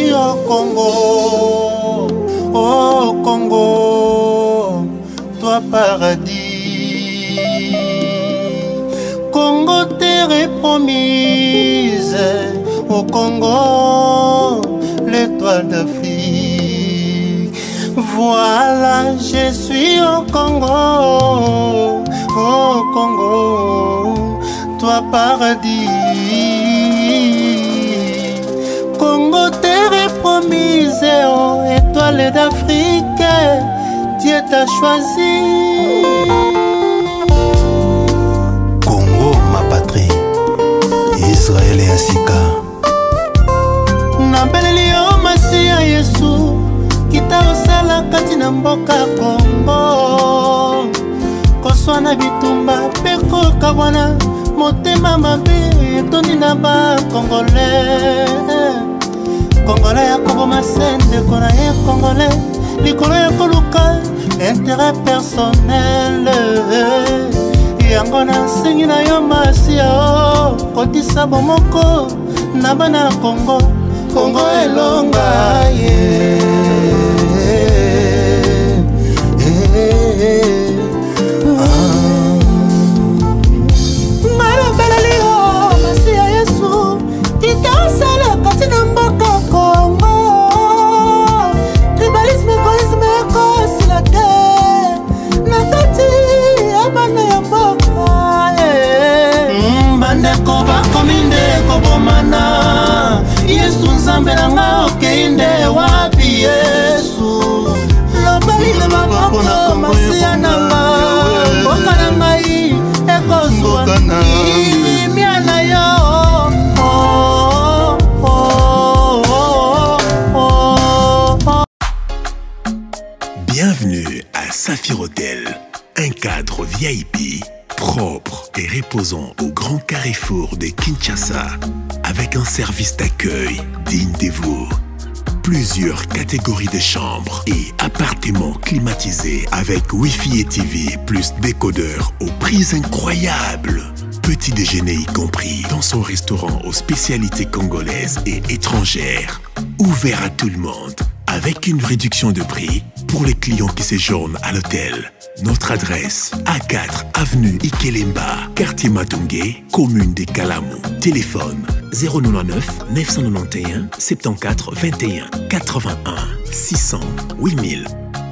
Oh Congo, toi paradis. Congo, terre promise. Au Congo, l'étoile d'Afrique. Voilà, je suis au Congo. Oh Congo, toi paradis. Congo, terre promise, oh étoile d'Afrique, Dieu t'a choisi. Congo, ma patrie, Israël et Asika. Nabeleli yo Masia Yesu, kita osala kati na mboka Congo. Koswana bitumba peko kawana, motema mabe etoni na ba Congolais. Congolais ya koboma sende kona ye Congolais, likolo ya koluka intérêt personnel. Yango na nsengi na yo Masia, kotisa bomoko na bana Congo. Congo elonga ye. Mara belali yo Masia Yesu, kita osala kati na mboka Congo. Tribalisme, egoïsme, ekosila te na kati ya bana ya mboka. Bandeko bakomi nde kobomana, Yesu nzambe nanga okeinde wapi Yesu. Lobali le maboko Masia nanga, mboka na ngai ekozwa kimia na yo. Bienvenue à Saphir Hotel, un cadre VIP propre et reposant au grand carrefour de Kinshasa, avec un service d'accueil digne de vous. Plusieurs catégories de chambres et appartements climatisés avec Wi-Fi et TV plus décodeur aux prix incroyables. Petit déjeuner y compris dans son restaurant aux spécialités congolaises et étrangères. Ouvert à tout le monde avec une réduction de prix pour les clients qui séjournent à l'hôtel. Notre adresse, A4 avenue Ikelemba, quartier Matungé, commune des Kalamou. Téléphone 099 991 74 21 81 600 8000.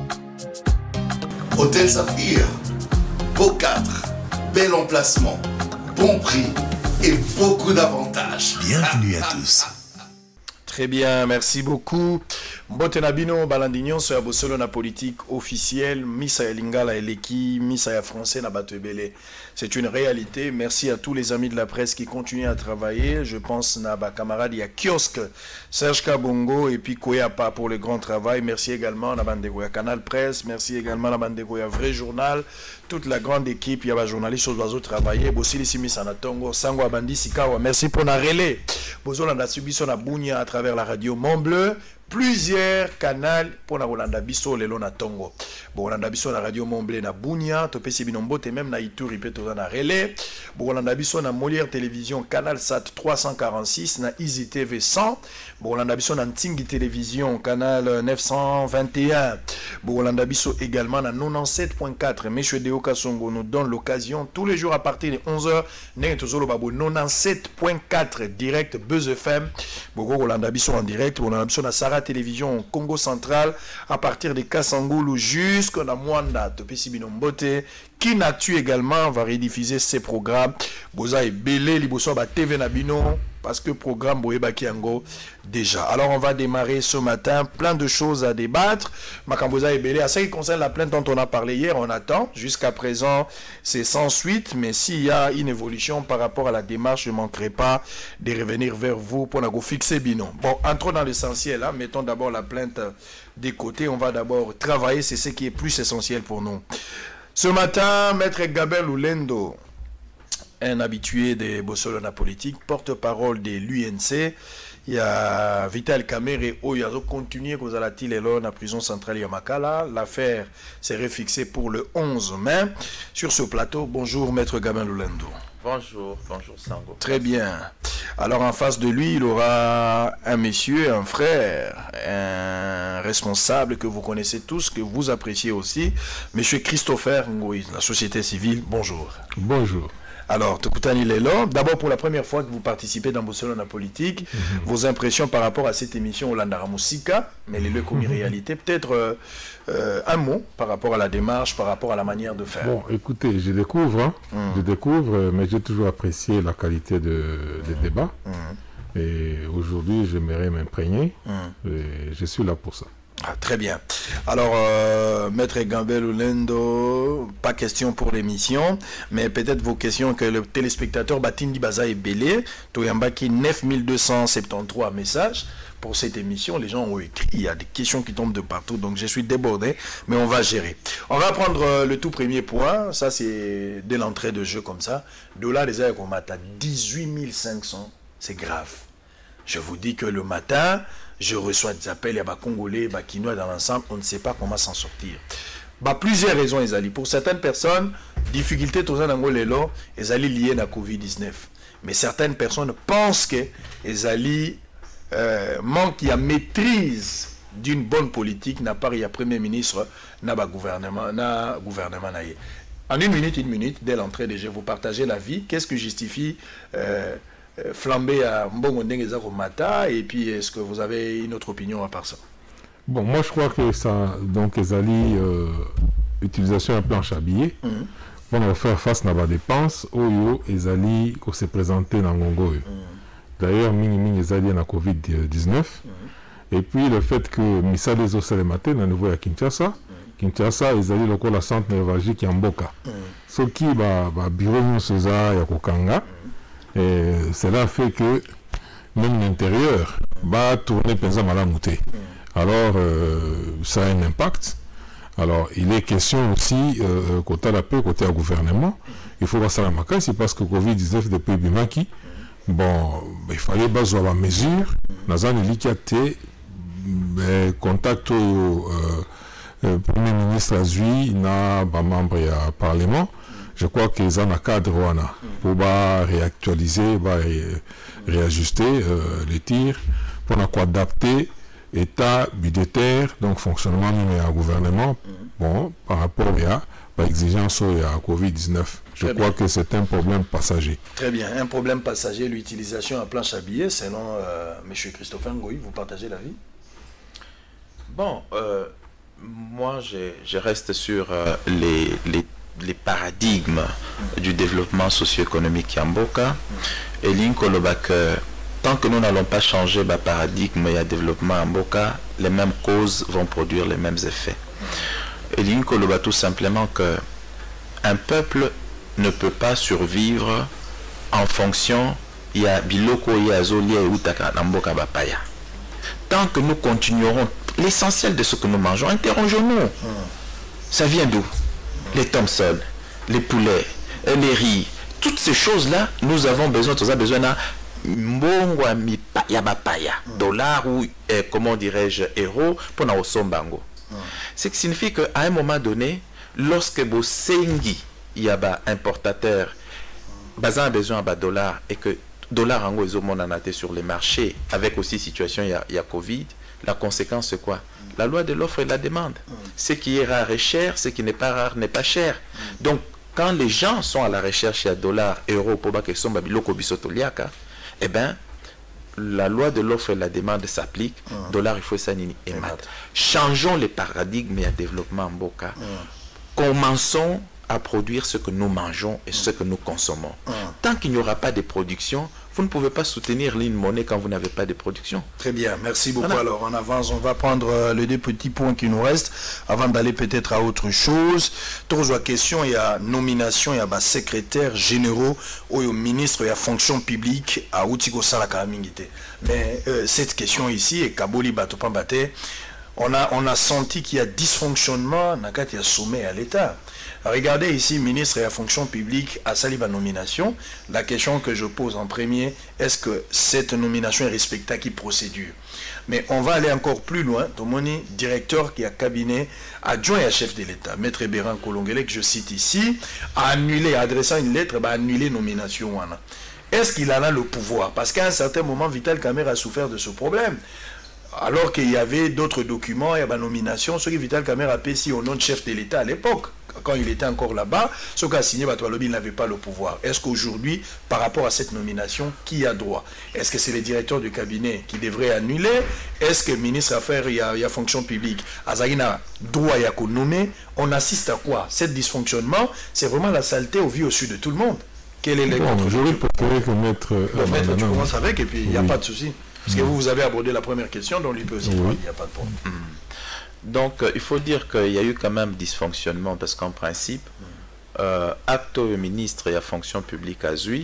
Hôtel Saphir, beau cadre, bel emplacement, bon prix et beaucoup d'avantages. Bienvenue à tous. Très bien, merci beaucoup. Mbote Nabino, Balandignon, sur la bossolo na politique officielle, Missa ya Lingala Eleki, Missa ya français na Batebele. C'est une réalité. Merci à tous les amis de la presse qui continuent à travailler. Je pense à ma camarade, il y a Kiosque, Serge Kabongo et puis Koyapa pour le grand travail. Merci également à Bandego, Canal Presse. Merci également à Bandego, Vrai Journal. Toute la grande équipe, il y a des journalistes aux oiseaux travailler. Bossili Simi Sanatongo, Sango Abandi Sikawa. Merci pour la relais. Bozola na subiso na Bounia à travers la radio Mont Bleu. Plusieurs canaux pour la Rolanda Bisso le Lona Tongo. Bon, Rolanda Bisso la radio Mont Bleu na Bounia, Topesi Binombo et même na Ituri peto na relais. Bon, Rolanda Bisso na Molière Télévision Canal Sat 346 na Easy TV 100. Bon, Rolanda Bisso na Ntingi Télévision Canal 921. Bon, Rolanda Bisso également na 97.4. Monsieur Deo Kasongo nous donne l'occasion tous les jours à partir de 11h. N'est toujours babo 97.4 direct Buzz FM. Bon, Rolanda Bisso en direct. Bon, Rolanda Bisso na Sarah Télévision Congo Central à partir de Kassangoulou jusqu'à Mwanda Topesi Binombote. Qui n'actue également va rediffuser ses programmes. Boza et Belé Liboso ba TV Nabino parce que programme Boeba Kiango déjà. Alors on va démarrer ce matin, plein de choses à débattre. Makamboza et Belé, à ce qui concerne la plainte dont on a parlé hier, on attend. Jusqu'à présent, c'est sans suite, mais s'il y a une évolution par rapport à la démarche, je ne manquerai pas de revenir vers vous pour nous fixer binon. Bon, entrons dans l'essentiel, hein. Mettons d'abord la plainte des côtés. On va d'abord travailler, c'est ce qui est plus essentiel pour nous. Ce matin, Maître Gabel Oulendo, un habitué des Bossolona politique, porte-parole de l'UNC, il y a Vital Kamere, il a continué qu'on a la la prison centrale Yamakala. L'affaire serait fixée pour le 11 mai. Sur ce plateau, bonjour Maître Gabel Oulendo. Bonjour Sango. Très bien. Alors en face de lui, il aura un monsieur, un frère, un responsable que vous connaissez tous, que vous appréciez aussi, monsieur Christopher Ngoï, la société civile. Bonjour. Bonjour. Alors, Tokutani Lelo, d'abord pour la première fois que vous participez dans Barcelone politique, vos impressions par rapport à cette émission Olandara Musika, mais les comme réalité, peut-être un mot par rapport à la démarche, par rapport à la manière de faire. Bon, écoutez, je découvre, mais j'ai toujours apprécié la qualité des débats. Et aujourd'hui, j'aimerais m'imprégner. Et je suis là pour ça. Ah, très bien. Alors, Maître Gambel Olendo, pas question pour l'émission, mais peut-être vos questions que le téléspectateur Batindi Baza et Belé, Toyambaki 9273 messages pour cette émission. Les gens ont écrit, il y a des questions qui tombent de partout, donc je suis débordé, mais on va gérer. On va prendre le tout premier point, ça c'est dès l'entrée de jeu comme ça. Dollar des airs qu'on mate à 18 500, c'est grave. Je vous dis que le matin, je reçois des appels, il y a des Congolais, des Kinois dans l'ensemble, on ne sait pas comment s'en sortir. Plusieurs raisons, Ezali. Pour certaines personnes, difficulté tout ça dans l'élo, Ezali lié à la Covid-19. Mais certaines personnes pensent que Ezali manque de maîtrise d'une bonne politique, n'a pas il y a Premier ministre, n'a pas gouvernement, En une minute, dès l'entrée des jeux, vous partagez la vie. Qu'est-ce que justifie flamber à Mbongo et puis est-ce que vous avez une autre opinion à part ça? Bon, moi je crois que ça, donc Ezali, utilisation d'un planche à billets, on va faire face à la dépense, Oyo, Ezali, qu'on s'est présenté dans Ngongo. D'ailleurs, Mini Ezali la Covid-19, et puis le fait que Missa des Osalemate, à nouveau à Kinshasa, Ezali, le la centre névralgique en Mboka. Ce qui va bureau Mousseza et Kokanga. Et cela fait que même l'intérieur va tourner pensant à la montée. Alors ça a un impact. Alors il est question aussi côté à la paix, côté au gouvernement, il faut voir ça la macasse, c'est parce que Covid-19 depuis Bimaki, bon, il fallait baser la mesure, Nazan Elikate, contact au Premier ministre Azui, na membre du Parlement. Je crois qu'ils ont un cadre pour réactualiser, réajuster les tirs, pour adapter l'état budgétaire, donc fonctionnement du gouvernement, bon, par rapport à l'exigence de la Covid-19. Je crois que c'est un problème passager. Très bien, un problème passager, l'utilisation à planche à billets, selon M. Christopher Ngoï, vous partagez l'avis? Bon, moi je reste sur les paradigmes du développement socio-économique en Mboka. Et Linkolobak, tant que nous n'allons pas changer le paradigme et le développement en Mboka, les mêmes causes vont produire les mêmes effets. Et Linkolobak tout simplement que un peuple ne peut pas survivre en fonction il y a biloko il y a zoli et utaka na Mboka bapaya. Tant que nous continuerons l'essentiel de ce que nous mangeons, interrogeons-nous. Ça vient d'où? Les Thompson, les poulets, les riz, toutes ces choses-là, nous avons besoin d'un mbongwa yabapaya, dollar ou, comment dirais-je, euro, pour na osombango. Ce qui signifie qu'à un moment donné, lorsque vous sengi yaba importateur, bazan a besoin de dollar et que dollar en gros monanaté sur les marchés, avec aussi situation il y a Covid, la conséquence c'est quoi? La loi de l'offre et de la demande. Ce qui est rare est cher, ce qui n'est pas rare n'est pas cher. Donc, quand les gens sont à la recherche à dollars, euros, pour que sont babiloko bisotoliaka, eh bien, la loi de l'offre et de la demande s'applique. Dollar, il faut ça nini et mat. Changeons les paradigmes et le développement en Mboka. Commençons à produire ce que nous mangeons et ce que nous consommons. Tant qu'il n'y aura pas de production, vous ne pouvez pas soutenir une monnaie quand vous n'avez pas de production. Très bien, merci beaucoup. Voilà. Alors, en avance, on va prendre les deux petits points qui nous restent avant d'aller peut-être à autre chose. Trois questions, il y a nomination, il y a secrétaire généraux, ou au ministre, il y a fonction publique à Outiko Salaka Mingite. Mais cette question ici, et Kaboli Batopambate, on a senti qu'il y a dysfonctionnement dans le sommet à l'État. Regardez ici, ministre et la fonction publique à Saliba nomination. La question que je pose en premier, est-ce que cette nomination est respectée à qui procédure? Mais on va aller encore plus loin. Tomoni, directeur qui a cabinet adjoint à chef de l'État, Maître Béran Kolongele, que je cite ici, a annulé, adressant une lettre, a annulé nomination. Est-ce qu'il en a le pouvoir? Parce qu'à un certain moment, Vital Kamerhe a souffert de ce problème. Alors qu'il y avait d'autres documents, il y a une nomination, ce que Vital Kamerhe a payé au nom de chef de l'État à l'époque. Quand il était encore là-bas, ce qu'a signé Batoualobi n'avait pas le pouvoir. Est-ce qu'aujourd'hui, par rapport à cette nomination, qui a droit? Est-ce que c'est le directeur du cabinet qui devrait annuler? Est-ce que le ministre Affaires et fonction publique, Azagina, droit à nommer? On assiste à quoi? Cet dysfonctionnement, c'est vraiment la saleté au vu au sud de tout le monde. Quel est le j'aurais préféré que Maître... Maître, tu commences avec et puis il n'y a pas de souci. Parce que vous avez abordé la première question, donc lui peut aussi prendre, il n'y a pas de problème. Donc, il faut dire qu'il y a eu quand même dysfonctionnement parce qu'en principe, acte au ministre et à fonction publique à Zui.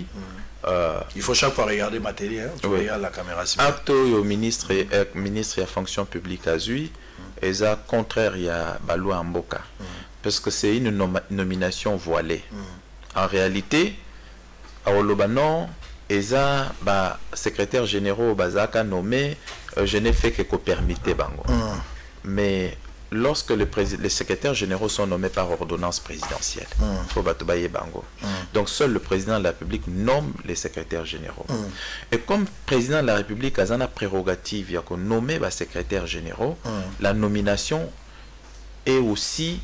Il faut chaque fois regarder ma télé, hein, tu regardes la caméra. Acte au ministre et à fonction publique à Zui, et ça contraire à Balou Mboka. Parce que c'est une nomination voilée. En réalité, à Olobanon, et ça, secrétaire général Bazaka nommé, je n'ai fait que co-permiter Bango. Mais lorsque les secrétaires généraux sont nommés par ordonnance présidentielle, il faut batobayer Bango. Donc seul le président de la République nomme les secrétaires généraux. Et comme président de la République a une prérogative, il y a qu'on nomme les secrétaires généraux, la nomination est aussi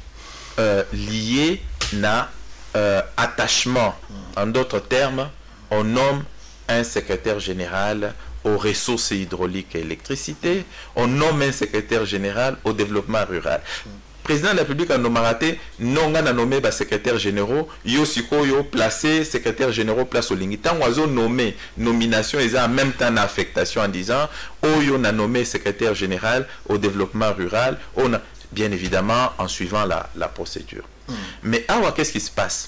liée à attachement. En d'autres termes, on nomme un secrétaire général aux ressources hydrauliques et électricité, on nomme un secrétaire général au développement rural. Président de la République a nommé secrétaire généraux, yo placé secrétaire généraux place au lingi. Tant oiseau nommé nomination, ils ont en même temps d'affectation en disant on a nommé secrétaire général au développement rural, on a, bien évidemment en suivant la procédure. Mais alors qu'est-ce qui se passe?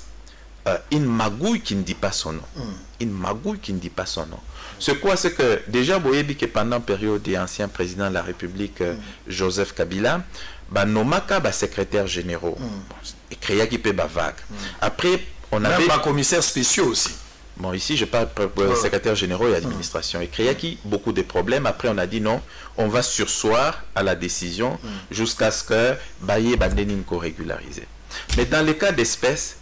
Une magouille qui ne dit pas son nom. Une magouille qui ne dit pas son nom. C'est quoi? C'est que déjà, Boyebi, que pendant la période des anciens présidents de la République, Joseph Kabila, nomaka secrétaire généraux. Et créa qui peut vague. Après, on avait... Même commissaire spéciaux aussi. Bon, ici, je parle de secrétaire généraux et administration. Et créa qui beaucoup de problèmes. Après, on a dit non, on va sursoir à la décision jusqu'à ce que Baye Bandeninko régularisé. Mais dans le cas d'espèce,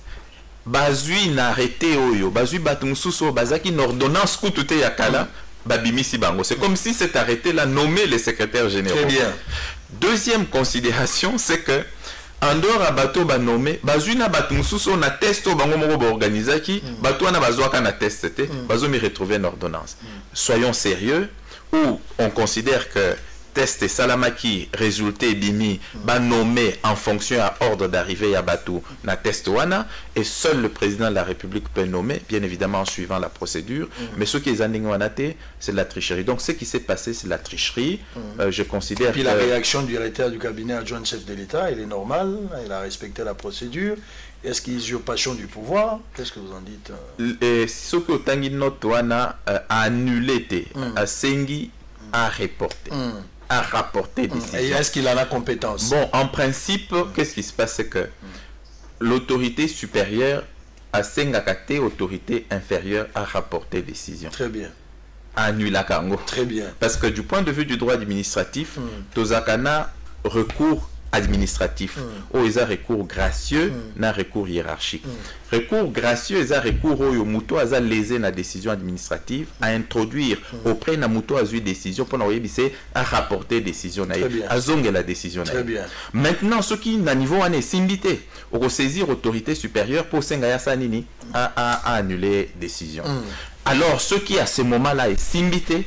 Bazui n'a arrêté Oyo, Bazui Batumsuso, Bazaki une ordonnance coûte yakala, Babimisi Bango. C'est comme si cet arrêté-là nommé les secrétaires généraux. Très bien. Deuxième considération, c'est que en dehors à bateau nommé, Bazui na Batumsuso na test au Bango Moro organisé bateau na Bazoaka na test, Bazo me retrouver une ordonnance. Soyons sérieux, ou on considère que test Salamaki, résulté Bimi, nommé en fonction à ordre d'arrivée à Batou, na test wana, et seul le président de la République peut nommer, bien évidemment en suivant la procédure, mais ce qui est aningwanate, c'est la tricherie. Donc ce qui s'est passé, c'est la tricherie. Je considère. Et puis la réaction du directeur du cabinet adjoint chef de l'État, elle est normale, il a respecté la procédure. Est-ce qu'il y a usurpation du pouvoir? Qu'est-ce que vous en dites? Ce que Tangi Notwana a annulé, a Sengi a reporté. À rapporter décision. Et est-ce qu'il a la compétence? Bon, en principe, qu'est-ce qui se passe? C'est que l'autorité supérieure a Sengakate, autorité inférieure à rapporter décision. Très bien. À annuler Kango. Très bien. Parce que du point de vue du droit administratif, Tozakana recours administratif. Ou ils ont recours gracieux, n'a recours hiérarchique. Recours gracieux, ils ont recours au muto, ils ont lésé la décision administrative à introduire auprès de muto à une décision pour nous à rapporter décision, à zonger la décision. Très bien. Maintenant, ce qui n'a niveau en est symbité, au saisir autorité supérieure pour Sengaya Sanini à annuler décision. Alors, ce qui à ce moment-là est simbité,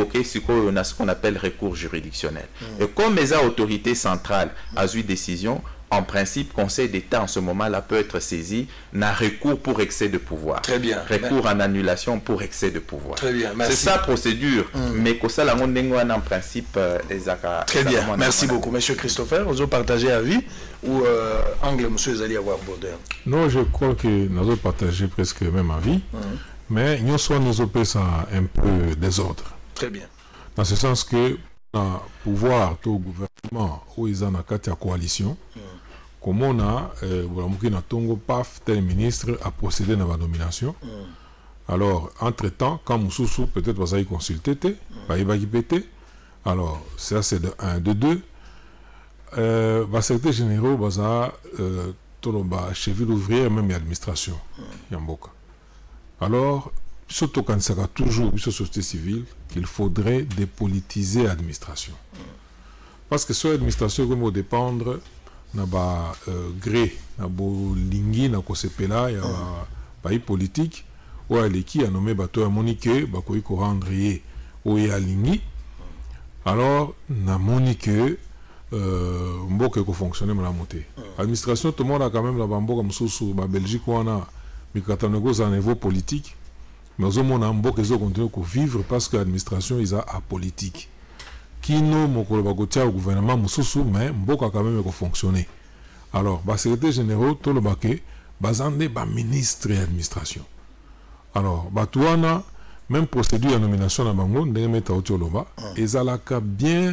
on a ce qu'on appelle recours juridictionnel. Et comme les autorités centrales ont eu décision, en principe, Conseil d'État en ce moment-là peut être saisi, n'a recours pour excès de pouvoir. Très bien. Recours en annulation pour excès de pouvoir. Très bien, merci. C'est ça procédure, mais que ça, la en principe, très bien, merci beaucoup. Monsieur Christopher, vous avez partagé avis ou angle, monsieur, vous allez avoir abordé? Non, je crois que nous avons partagé presque le même avis. Mais nous sommes un peu désordre. Très bien. Dans ce sens que na pouvoir au gouvernement où ils ont la coalition, comme on a na Tongo paf tel ministre a procédé à la nomination. Alors entre temps quand Moussoussou peut-être va y consulter alors ça c'est de 1 de 2 secrétaire général baza toloba cheville ouvrière même administration yamboka. Alors surtout quand ça toujours sur société civile qu'il faudrait dépolitiser l'administration. Parce que sur l'administration, il faut dépendre de gré, de lingui, de kosepela, de pays politique, où qui a nommé bateau à Monique, bakoui ko rendre où il y a lingui. Alors, na Monique, mboke ko fonctionner la montée. L'administration, tout le monde a quand même la bamboka msoussou, la Belgique, où on a mikatanego à niveau politique. Mais au moins, on a continué à vivre parce que l'administration est apolitique. Qui nous, mon gouvernement, mais on a quand même fonctionné. Alors, le secrétaire général, tout le baquet, basandé, ministre de l'administration. Alors, batouana, même procédure de nomination à Bango, et ça l'a bien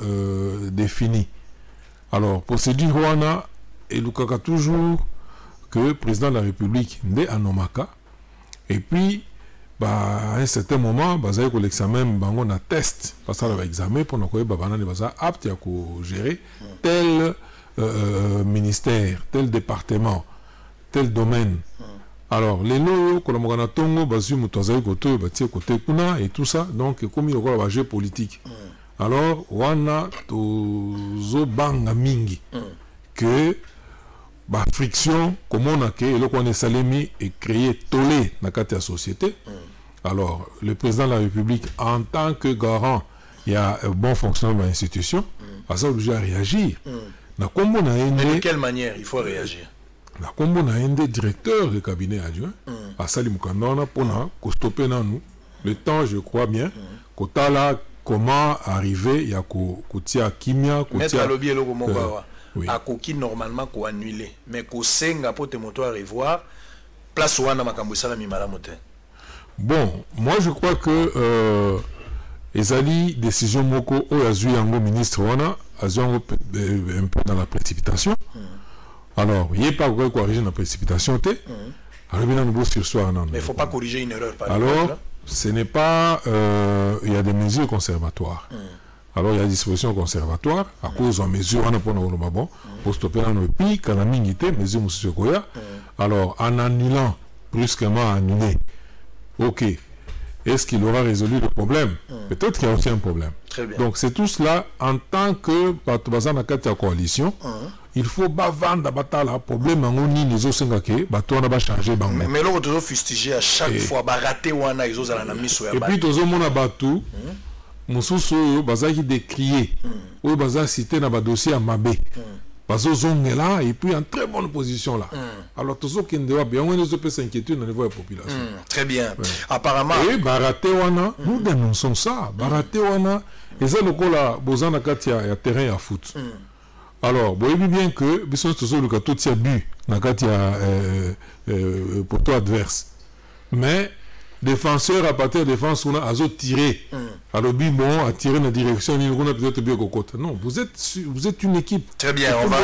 défini. Alors, procédure wana, et l'ukaka toujours que le président de la République, n'est anomaka, et puis, à un certain moment, l'examen bango na test parce que l'examen pour nous apte à gérer tel ministère, tel département, tel domaine. Alors les lois que l'on a tongo basu mutozaï côté kuna et tout ça donc comme il y a jeu politique. Alors wana to zo banga mingi que ba friction comme on a que le qu'on est salemi et créé tollé dans la société. Alors, le président de la République, en tant que garant, il y a un bon fonctionnement de l'institution, ça obligé à réagir. Mais de quelle manière il faut réagir? Comme on a un directeur de cabinet adjoint, à Salim Kandana, pour stopper nous, le temps, je crois bien, là, comment arriver, il y a Koutia Kimia, Koutia. Oui. À Koki, normalement, qu'on annule. Mais qu'on senga pour te moto à revoir, place où on a Makamboussala Mimalamote. Bon, moi je crois que les décision moko ou yango ministre wana un peu dans la précipitation. Alors, il n'y a pas de corriger la précipitation. Alors, mais il ne faut pas corriger une erreur. Alors, ce n'est pas il y a des mesures conservatoires. Alors, il y a des dispositions conservatoires à cause de mesures pour stopper le pic, quand la minité, mesures alors en annulant brusquement annulé. Ok. Est-ce qu'il aura résolu le problème? Peut-être qu'il y a aussi un problème. Très bien. Donc c'est tout cela en tant que la coalition. Il faut vendre le problème en les autres changer. Mais là, on doit fustiger à chaque fois, rater ou ils ont la mise. Et puis tout le monde a battu. Moussoussou bazaki décrié. Ou bazaki cité dans le dossier à Mabé. Là, et puis en très bonne position là. Alors, tout ce qui est bien, on peut s'inquiéter au niveau de la population. Très bien. Apparemment. Et Baratewana, nous dénonçons ça. Baratewana, et ça, le coup là, Bozana Katia, il y a terrain à foot. Alors, vous voyez bien que, bisous, tout ça, le cas, tout y a bu, na Katia, pour toi adverse. Mais, défenseur à partir de défense, on a tiré. Alors, bon, à tirer dans la direction, on a peut-être bien côté. Non, vous êtes une équipe. Très bien, on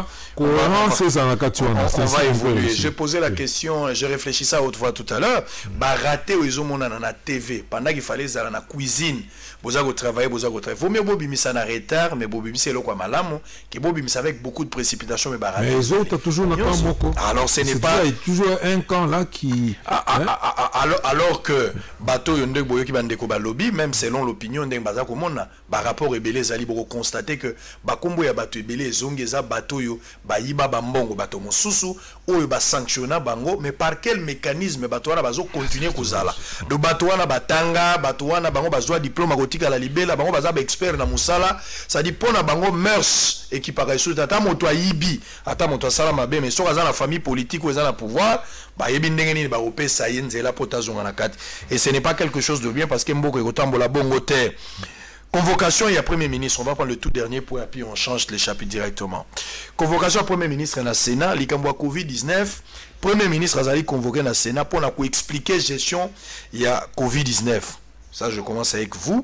va évoluer. J'ai posé la question, j'ai réfléchi ça à haute voix tout à l'heure. Raté où ils ont mon dans la TV, pendant qu'il fallait aller dans la cuisine. Vous avez travaillé, vous avez travaillé. Vaut mieux Bobimi ça en retard, mais Bobimi c'est le quoi malamo, qui Bobimi ça avec beaucoup de précipitation, mais raté. Mais les autres, toujours le camp Moko. Alors, ce n'est pas. Il y a toujours un camp là qui. Alors que bateau yonde boyo ki bandeko ba lobby, même selon l'opinion ndeng baza komona ba rapport rebelle zali boko constater que ba kombo ya bateau ebele zongeza bateau yo ba yiba ba mbongo bateau mosusu oyo ba sanctionna bango, mais par quel mécanisme bateau wana bazo continuer kozala de bateau wana batanga bateau wana bango bazwa diplôme akotika la libela bango baza ba expert na musala, ça dit pona bango mœurs et qui paraît sous ata moto ayibi ata moto asala mabe, mais so kaza na famille politique ou eza na pouvoir ba yebi ndenge nini ba opesa yenzela potazonga na kati. Et ce n'est pas quelque chose de bien parce que Mboko est autant la bonne terre. Convocation, il y a Premier ministre. On va prendre le tout dernier point et puis on change les chapitres directement. Convocation à Premier ministre dans le Sénat. L'Ikambwa Covid-19. Premier ministre a convoqué dans le Sénat pour expliquer gestion il y a Covid-19. Ça, je commence avec vous.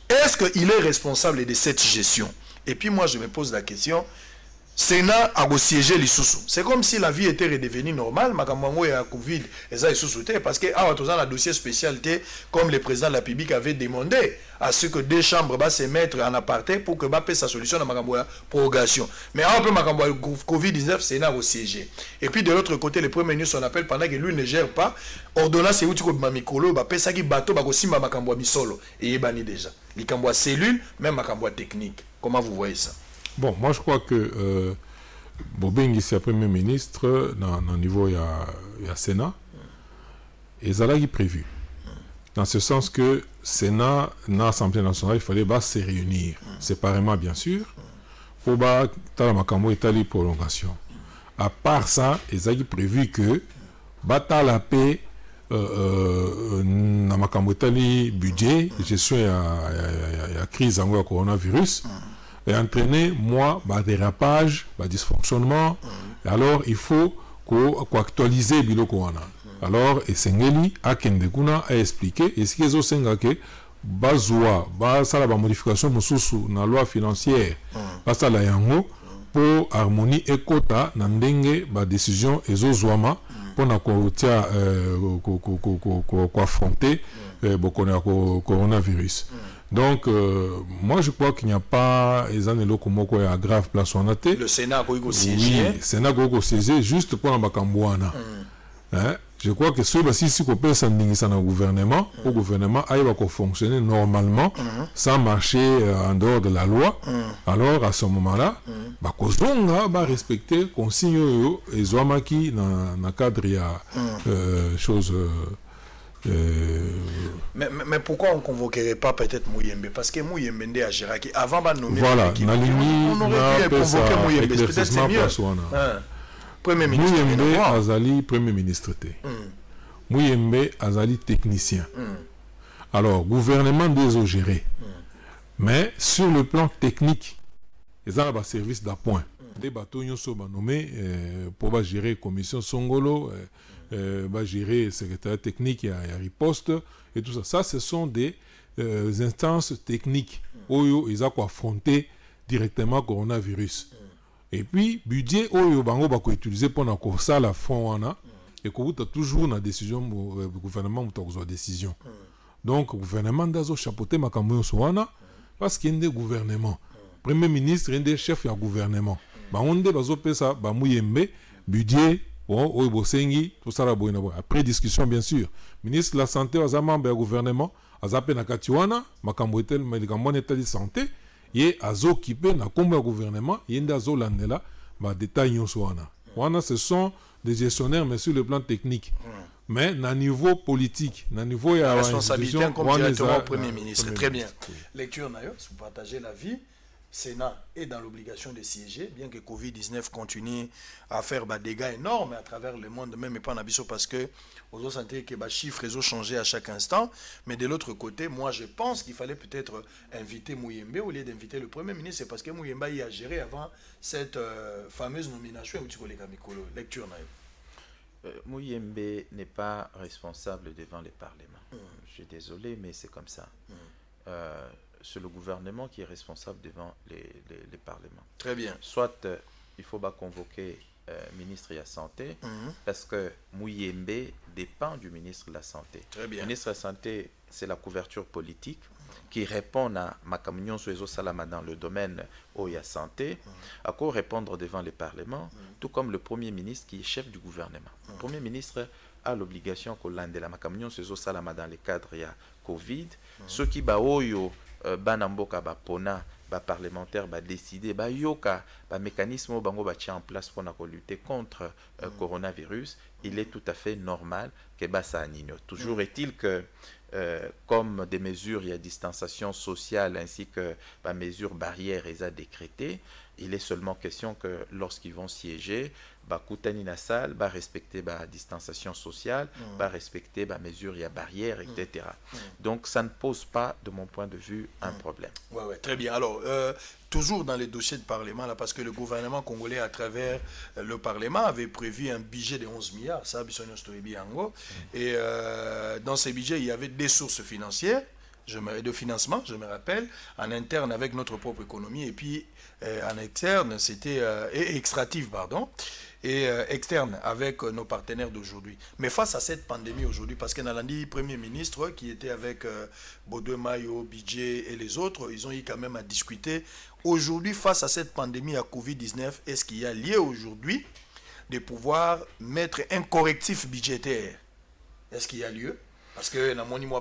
Est-ce qu'il est responsable de cette gestion? Et puis moi, je me pose la question, Sénat a siégé les sous. C'est comme si la vie était redevenue normale. Makamwango et la Covid, parce que dans un dossier spécialité, comme le président de la République avait demandé à ce que deux chambres se mettent en aparté pour que paie sa solution à la prorogation. Mais un peu Covid-19, Sénat a siégé. Et puis de l'autre côté, le Premier ministre, on appelle pendant que lui ne gère pas, ordonnance où tu peux mamikolo, ça qui bateau, simba makambo misolo. Et il bani déjà. Les cambois cellules, même makambo technique. Comment vous voyez ça? Bon, moi je crois que Bobengi, c'est le Premier ministre, dans le niveau, il y a Sénat, et ça là qui est prévu. Dans ce sens que Sénat, dans l'Assemblée nationale, il fallait se réunir, séparément bien sûr, pour la prolongation. À part ça, il y a prévu que la paix, dans le budget, gestion de la crise en coronavirus, et entraîner dérapage, dysfonctionnement. Alors il faut actualiser le Koana. Alors et Sengeli a Kendekuna a expliqué et ce qu'ils ont sengake ça la modification dans la loi financière parce la yango pour harmonie et quota nandenge décision ezozwama pour na affronter le coronavirus. Donc, moi je crois qu'il n'y a pas un grave place en athée. Le Sénat a eu siégé. Oui, le Sénat a siégé juste pour la Bakambouana. Je crois que si on peut s'indigner au gouvernement a fonctionner normalement, sans marcher en dehors de la loi. Alors à ce moment-là, Kozonga va respecter consigne et Zouamaki dans le cadre il y a chose. Mais pourquoi on ne convoquerait pas peut-être Mouyembe? Parce que Mouyembe a géré avant de nommer l'équipe. On aurait pu convoquer Mouyembe. Peut-être c'est mieux. Premier ministre. Mouyembe Azali, Premier ministre. Mouyembe Azali, technicien. Alors, gouvernement doit gérer. Mais sur le plan technique, ils ont un service d'appoint. Des bateaux sont nommés pour gérer la commission Songolo. Va gérer secrétaire technique et riposte et tout ça. Ça, ce sont des instances techniques où ils ont affronté directement le coronavirus. Et puis, budget où bango va utiliser pour ça la fond et que vous avez toujours une décision le gouvernement vous décision. Donc, le gouvernement doit chapeauter ma campagne parce qu'il y a des gouvernements. Premier ministre, il y a des chefs du gouvernement. Bango va faire ça, Mouyembe, budget. Après discussion, bien sûr. Ministre de la Santé, a membre du gouvernement, a zappé na Katiwana, Makamboetel, Médicament état de santé, et a occupé na combat gouvernement, et a landela, détail yonsoana. Ce sont des gestionnaires, mais sur le plan technique. Mais na niveau politique, na niveau la responsabilité comme directement au Premier ministre. Très bien. Lecture, si vous partagez la vie. Sénat est dans l'obligation de siéger, bien que Covid-19 continue à faire des dégâts énormes à travers le monde, même pas en abysso, parce que aux autres santé que les chiffres ont changé à chaque instant. Mais de l'autre côté, moi je pense qu'il fallait peut-être inviter Mouyembe au lieu d'inviter le Premier ministre, c'est parce que Mouyembe y a géré avant cette fameuse nomination. Lecture. Mouyembe n'est pas responsable devant les parlements. Je suis désolé, mais c'est comme ça. C'est le gouvernement qui est responsable devant les parlements. Très bien. Soit il faut convoquer le ministre de la Santé, parce que Mouyembe dépend du ministre de la Santé. Très bien. Le ministre de la Santé, c'est la couverture politique qui répond à ma communion sur Salama dans le domaine où il y a santé, à quoi répondre devant les parlements, tout comme le Premier ministre qui est chef du gouvernement. Le Premier ministre a l'obligation qu'on lande la communion sur Salama dans le cadre il y a Covid. Ceux qui baoyo banamboka ba pona ba parlementaire ba décider ba yoka ba mécanisme bango ba tient en place pour lutter contre coronavirus, il est tout à fait normal que ba ça anino. Toujours est-il que comme des mesures il y a distanciation sociale ainsi que ba mesures barrières et à décréter, il est seulement question que lorsqu'ils vont siéger ba koutani na salle ba respecter ba distanciation sociale, ba respecter ba mesures il y a barrières, etc. Donc ça ne pose pas de mon point de vue un problème. Ouais, très bien. Alors toujours dans les dossiers de Parlement, là, parce que le gouvernement congolais, à travers le Parlement, avait prévu un budget de 11 milliards. Ça, et dans ces budgets, il y avait des sources financières. de financement, je me rappelle, en interne avec notre propre économie, et puis en externe, c'était extractif, pardon, et externe avec nos partenaires d'aujourd'hui. Mais face à cette pandémie aujourd'hui, parce qu'on a dit Premier ministre qui était avec Baudouin Mayo, Bidje et les autres, ils ont eu quand même à discuter. Aujourd'hui, face à cette pandémie à Covid-19, est-ce qu'il y a lieu aujourd'hui de pouvoir mettre un correctif budgétaire? Est-ce qu'il y a lieu? Parce que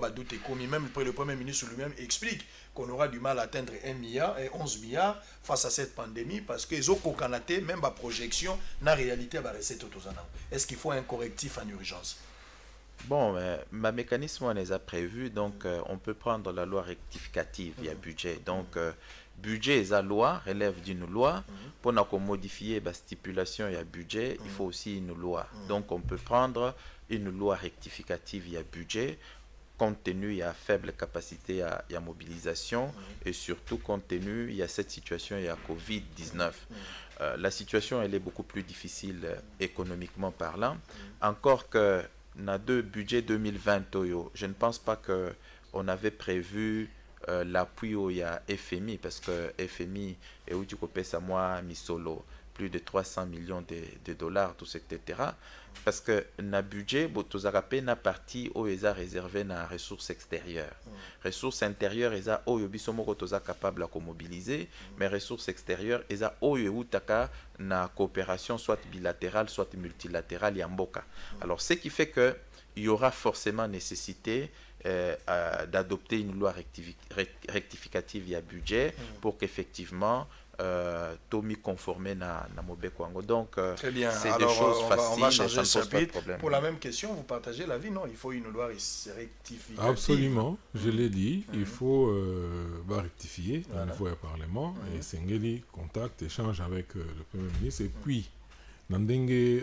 même le Premier ministre lui-même explique qu'on aura du mal à atteindre 1 milliard et 11 milliards face à cette pandémie parce qu'ils ont canaté même la projection, la réalité, la recette. Est-ce qu'il faut un correctif en urgence? Bon, ma mécanisme, on les a prévus, donc on peut prendre la loi rectificative, il y a budget. Donc, budget et la loi relève d'une loi. Pour modifier la stipulation, il y a budget, il faut aussi une loi. Donc, on peut prendre une loi rectificative, il y a budget, compte tenu, il y a faible capacité, il y a mobilisation, et surtout, compte tenu, il y a cette situation, il y a Covid-19. La situation, elle est beaucoup plus difficile économiquement parlant. Encore que dans deux budgets 2020, je ne pense pas qu'on avait prévu l'appui au FMI, parce que FMI est où tu coupes ça moi, Misolo, plus de 300 millions de dollars, tout ça, etc. Parce que dans le budget, na partie où ils ont réservé na ressources extérieures. Ressources intérieures, ils ont capable de mobiliser, mais ressources extérieures, ils ont na coopération soit bilatérale, soit multilatérale, yamboka. Alors, ce qui fait que il y aura forcément nécessité d'adopter une loi rectificative via budget pour qu'effectivement Tommy conformé na Mobekwango. Donc très bien. C'est alors, des choses faciles, on va changer ça de ne pose pas de chapitre. problème. Pour la même question, vous partagez l'avis, non? Il faut une loi rectificative. Absolument, je l'ai dit, il faut rectifier au niveau du Parlement et Sengeli contact, échange avec le Premier ministre et puis Nandenge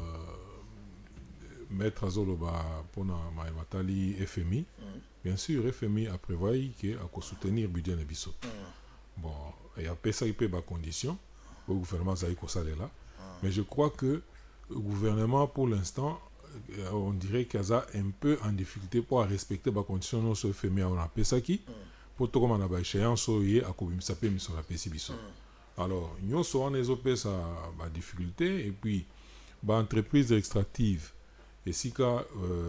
Maître Azoloba pour Maïmatali FMI, bien sûr FMI a prévu qu'il a soutenir le budget de Bissot. Bon, il y a pas ça qui peut des conditions pour le gouvernement là. Mais je crois que le gouvernement pour l'instant on dirait qu'il y a un peu en difficulté pour respecter les conditions de ce FMI on a pas ça qui pour tout comme on a pas échéance à ça peut sur la PCBiso. Alors nous sommes en ESOP ça a difficulté et puis l'entreprise extractive et si ka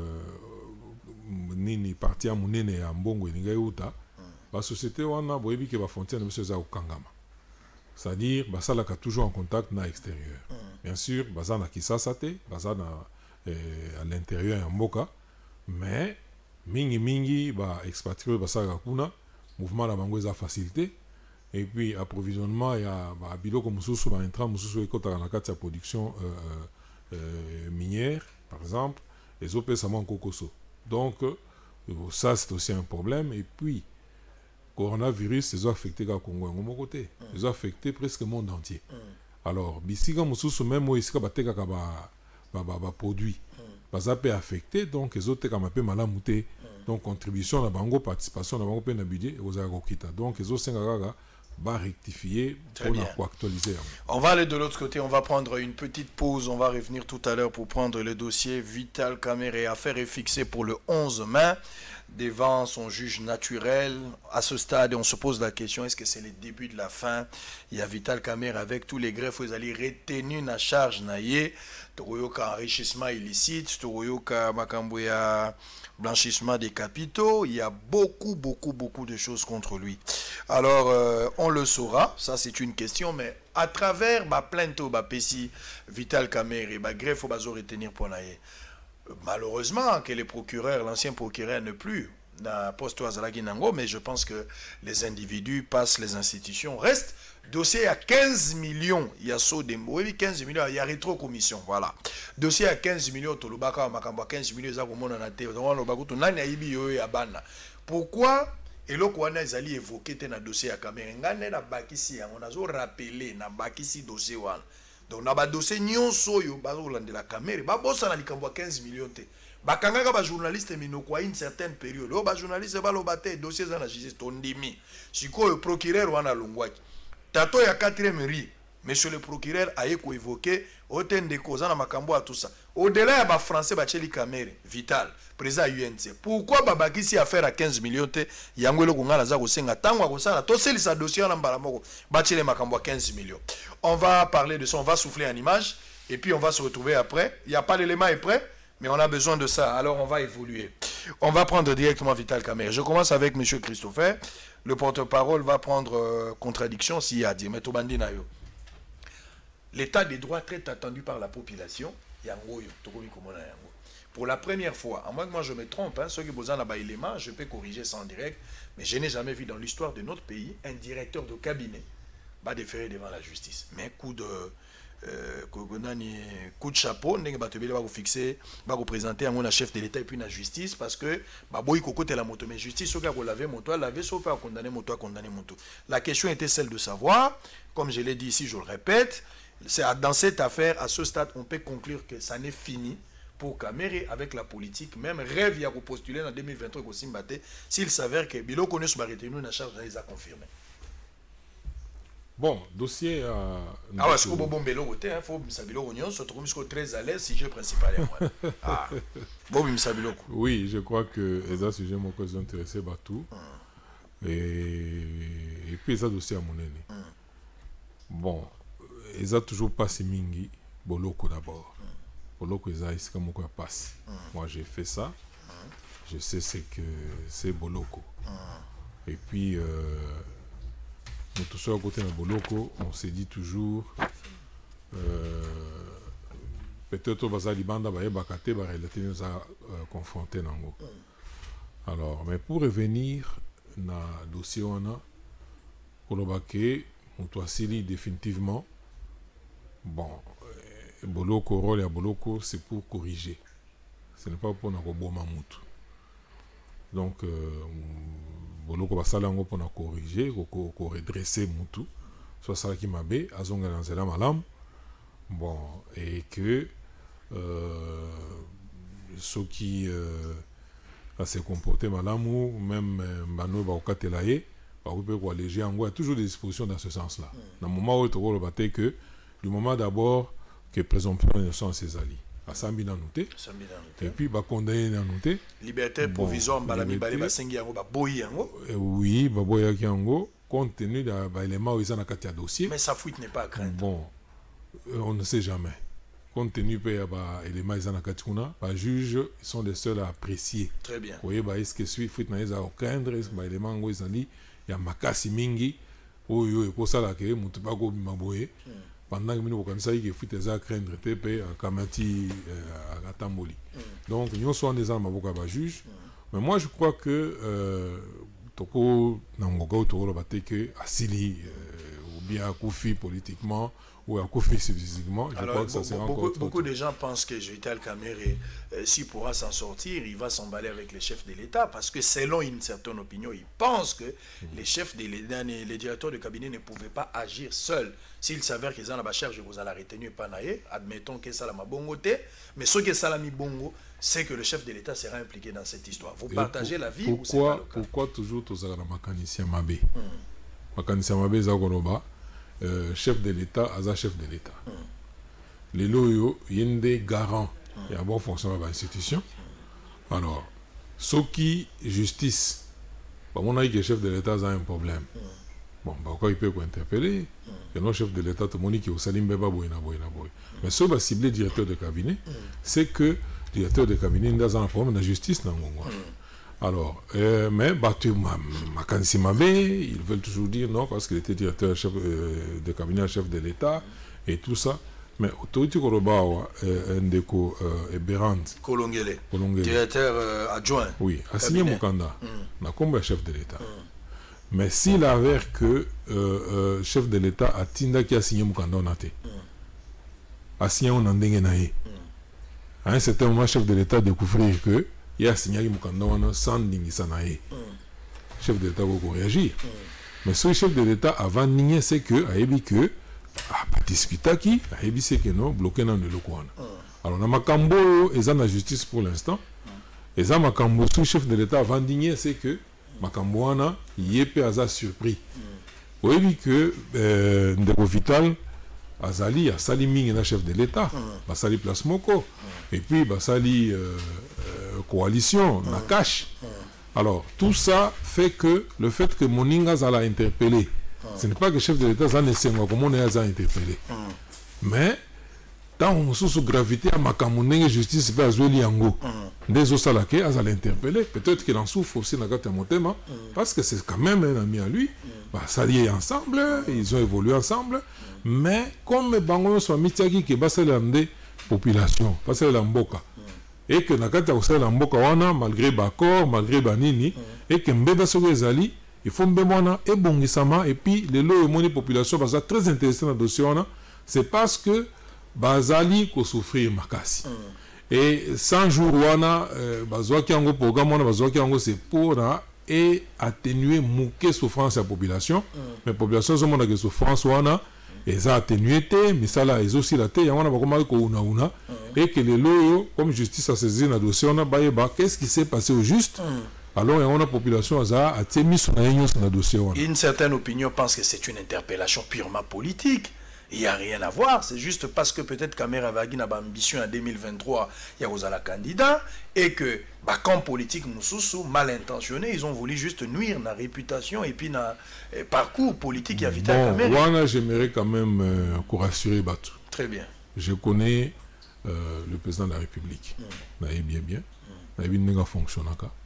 nini parti ya munene ya mbongo elingai uta la société wana boyebi ke ba frontière ne se za okangama, c'est-à-dire basalaka toujours en contact na extérieur. Bien sûr baza na Kisasa te baza na à l'intérieur ya mboka, mais mingi ba expatrié basalaka kuna mouvement la bango eza facilité et puis approvisionnement ya ba biloko mususu ba intrant mususu ekota na kati ya production minière par exemple, les OP ça manque au Koso. Donc ça c'est aussi un problème et puis coronavirus ils ont affecté le Congo de mon côté, ils ont affecté presque le monde entier. Alors bisiga mususu même où iska bateka ba produit baza peut affecté donc les autres comme peu malamuté donc contribution na bango participation na bango pe na budget aux agokita donc les autres sengaga va rectifier pour actualiser. On va aller de l'autre côté, on va prendre une petite pause, on va revenir tout à l'heure pour prendre le dossier Vital Kamerhe. Affaire est fixée pour le 11 mai devant son juge naturel. À ce stade, on se pose la question, est-ce que c'est le début de la fin? Il y a Vital Kamerhe avec tous les greffes, vous allez retenir la charge naïe, Toroyoka enrichissement illicite, Toroyoka Makamboya blanchissement des capitaux, il y a beaucoup de choses contre lui. Alors, on le saura, ça c'est une question, mais à travers ma plainte au Bapessi, Vital Kamerhe, ma greffe au bazo retenir pour naïe. Malheureusement, que les procureurs, l'ancien procureur ne plus dans poste Azalaginango, mais je pense que les individus passent les institutions, restent dossier à 15 millions, il y a saut de 15 millions, il y a rétro-commission, voilà. Dossier à 15 millions, Tolubaka, Makamba, 15 millions, pourquoi et le quoi n'a zali évoqué dans dossier à Kamerhe, na bakisi, on a rappelé na bakisi dossier wan. Donc na ba dossier nyonso yo bazo lande la Kamerhe, ba bossa na likambo 15 millions te. Ba kangaka ba journaliste mino kwa une certaine période. Lo ba journaliste ba lo bate dossier za na justice tondimi. Siko le procureur wana longwaki. Tato ya 4e ri monsieur le procureur a évoqué autant de causes na makambo à tout ça. Au-delà ya ba français ba Tcheli Kamere Vital président UNC. Pourquoi babakisi affaire à 15 millions te yango le kongala za ko senga tango ko sala to selisa dossier na mbala moko ba Tcheli makambo à 15 millions. On va parler de ça, on va souffler en image et puis on va se retrouver après. Il y a pas l'élément est prêt mais on a besoin de ça. Alors on va évoluer. On va prendre directement Vital Kamere. Je commence avec monsieur Christopher. Le porte-parole va prendre contradiction s'il y a dit mais to bandina yo. L'état des droits très attendu par la population, pour la première fois, à moins que moi je me trompe, hein, ceux qui posent un élément, je peux corriger ça en direct, mais je n'ai jamais vu dans l'histoire de notre pays un directeur de cabinet va déférer devant la justice. Mais coup de chapeau, on va fixer, va présenter un chef de l'État et puis la justice parce que la moto, mais justice, ceux qui ont lavé moto, lavé, sauf à condamner moto, condamner moto. La question était celle de savoir, comme je l'ai dit ici, je le répète. Dans cette affaire, à ce stade, on peut conclure que ça n'est fini pour Kamere avec la politique. Même rêve, il y a postulé en 2023 au Simbate, s'il s'avère que Bilo connaît ce barité, nous, la charge, les a confirmé. Bon, dossier. Ah ouais, c'est pour bon Bélo côté, il faut Bilo Union, se trouve très à l'aise, sujet principal. Ah, bon, Bilo. Oui, je crois que les sujets m'ont intéressé par tout. Et puis, ça dossier à mon aîné. Bon. Ils ont toujours passé mingi boloko d'abord. Boloko ils comme quoi passe. Moi j'ai fait ça. Je sais ce que c'est boloko. Et puis nous tous à côté de boloko, on s'est dit toujours peut-être bazali banda ba bakate ba relater nous a confronté nango. Alors mais pour revenir na dossier on a kolobake Moutouassili définitivement. Bon, Boloko, rôle à Boloko, c'est pour corriger. Ce n'est pas pour nous Moutou. Donc, Boloko va salango pour nous corriger, pour redresser Moutou. Soit ça qui m'a bé, Azonga Nanzela Malam. Bon, et que ceux qui se comporté Malam ou même Mbano Baokatelaye, il y a toujours des dispositions dans ce sens-là. Dans le moment où tu vois le que du moment d'abord que présomption d'innocence ses alliés. À Sambi n'a noté. Et puis bah condamné n'a noté. Liberté provisoire balami balé sengi yango ba boyi yango. Oui, ba boyi yango compte tenu de l'élément où ils ont un cas dossier. Mais sa fuite n'est pas à craindre. Bon, on ne sait jamais. Compte tenu de l'élément ils ont un cas les juges sont les seuls à apprécier. Très bien. Vous voyez bah est-ce que suite fuite n'a ils à craindre, bah l'élément où ils ont dit il y a makasi mingi oyo pour ça là que mutu ba go maboye. Pendant que nous avons dit que fuite à craindre TP à Kamati à Tamboli. Donc nous sommes des armes à juge. Mais moi je crois que toko nangogo toko le batte que Asili ou bien à Koufi politiquement ou à Koufi physiquement. Je crois que ça sera beaucoup de gens pensent que Vital Kamere, s'il pourra s'en sortir, il va s'emballer avec les chefs de l'État parce que selon une certaine opinion, ils pensent que les chefs de l'État, les directeurs de cabinet ne pouvaient pas agir seuls. S'il s'avère qu'ils ont la charge, vous allez retenir pas naïe. Admettons que ça l'a bongoté, mais ce que ça l'a mis bongo, c'est que le chef de l'État sera impliqué dans cette histoire. Vous partagez la vie ou c'est pas le cas? Pourquoi toujours tous les mécaniciens mabé? Mécaniciens mabé zagoroba. Chef de l'État, Aza chef de l'État. Les loyaux, il y a des garants. Il y a un bon fonctionnement de l'institution. Alors, ce qui justice, on a dit que le chef de l'État a un problème. Bon, pourquoi il peut interpeller? Il y a un chef de l'État, tout le monde qui est au Salim Beba Boyna. Mais ce qui va cibler le directeur de cabinet, c'est que le directeur de cabinet a un problème de justice. Alors, mais Makansi Mabé, ils veulent toujours dire non parce qu'il était directeur chef de cabinet, chef de l'État et tout ça. Mais autorité Korobawa, Ndeko et Berand Kolongele, directeur adjoint. Oui, a signé Mukanda, n'a comme chef de l'État. Mais s'il avère que chef de l'État a Tinda qui a signé Mukanda, on a été. A signé on a ndengé. À un certain moment, chef de l'État découvrir que il a signé Mukanda sans Ningisanae. Chef de l'État va réagir. Mais ce chef de l'État avant Ningé, c'est que a ébi que a participé qui a ébi c'est que non bloqué dans le local. Alors na makambo ils ont la justice pour l'instant. Ils ont makambo sous chef de l'État avant Ningé, c'est que makambo ana yépe aza surpris. Vous ébi que Ndeko Vital Azali, Asali Ming est chef de l'État, Basali Place Moko, et puis Basali Coalition, Nakash. Alors, tout ça fait que le fait que Moninga Zala interpellé, ce n'est pas que le chef de l'État Zala comme on est interpellé. Mais, dans une sous gravité à Makamunenge justice, c'est Azoli Yango. Des Osalake, Azala interpellé. Peut-être qu'il en souffre aussi dans le thème, parce que c'est quand même un ami à lui. Basali est ensemble, ils ont évolué ensemble. Mais comme Bango soit Mitiagi qui est la population, parce que la Mboka, et que Nakata aussi la Mboka wana malgré Bakor, malgré Banini, et que Mbeba Sogezali, il faut Mbemwana et Bongisama, et puis les lots et population, parce que très intéressant dans le dossier, c'est parce que Bazali ko souffrir Makasi. Et 100 jours wana, Bazoaki Ango programme, Bazoaki Ango c'est pour et atténuer mouké souffrance à la population. Mais la population, c'est mon souffrance wana. Et ça a atténué, mais ça là, ils aussi la terre, il y a un et que les lois, comme justice a saisi dans le dossier, on a qu'est-ce qui s'est passé au juste? Alors, il y a une population qui a mis son aïe dans le dossier. Une certaine opinion pense que c'est une interpellation purement politique. Il n'y a rien à voir, c'est juste parce que peut-être Kamera Vagi n'a pas ambition en 2023, il y a aux la candidat, et que, camp politique Moussoussou, mal intentionné, ils ont voulu juste nuire la réputation et puis dans parcours politique il y a Vital Kamera. Moi, j'aimerais quand même rassurer Batou. Très bien. Je connais le président de la République. Bien. Il fonctionne.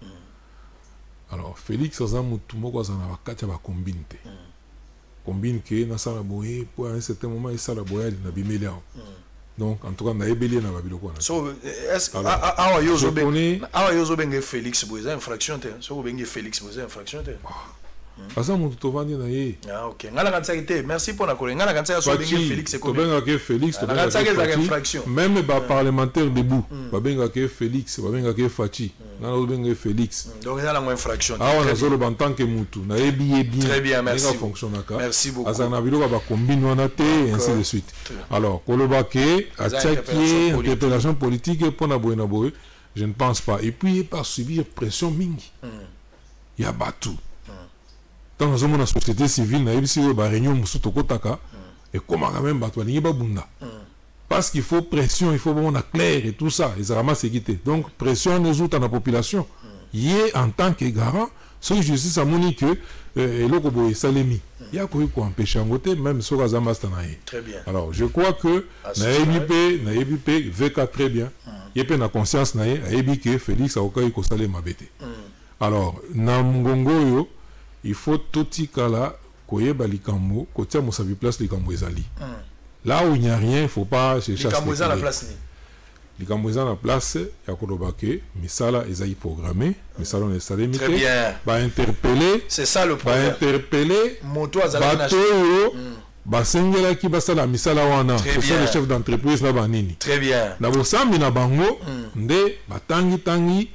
Alors, Félix Azamoutoumoko Zanava Katia va combiner. Combine que na sala boye pour un certain moment il sala boye na bimelia. Donc en tout cas na ebeli na babilo quoi. So est-ce awa yozo benga Félix Boza infraction te. So benga Félix Boza infraction te. Asa mutu tovandi na ye. Ah OK. Ngala kanisa ite. Merci pour la collègue. Ngala kanisa so benga Félix et combien? Benga que Félix to benga infraction. Même ba parlementaire debout. Ba benga que Félix, ba benga que Fachi. Ngala benga Félix. Donc ça la infraction. Ah on a solo en tant que mutu. Na ebi bien. Très bien, merci. Merci beaucoup. Asa na bilo ba combine wana te et ainsi de suite. Alors koloba ke attaquer interpellation politique pour na boye na boye, je ne pense pas. Et puis par subir pression mingi. Il y a Batou. Dans la société civile, il y a une réunion et comment quand même parce qu'il faut pression, il faut qu'on clair et tout ça, ils ramassent équité. Donc pression nous autres dans la population. Il est en tant que garant, ce que justice a moni que l'Okobo est salemi. Il y a quoi empêcher en côté, même sur la Zamastanaï. Très bien. Alors je crois que Naïbip VK très bien. Il y a une conscience que Félix a au cas où il m'a bêté. Alors, Namungongo, il faut tout y kala koyeba likambo kotia mosabi place likambo ezali. Là où il n'y a rien, il ne faut pas chercher likambo eza la place ni. Likambo eza la place ya kolobake misala ezali programmé, misala on installé mité. Très bien. Ba interpeller. C'est ça le problème. Ba interpeller. Moto azali na basengela ki basala misala wana. C'est ça le chef d'entreprise na banini. Très bien. Na bosambi na bango nde batangi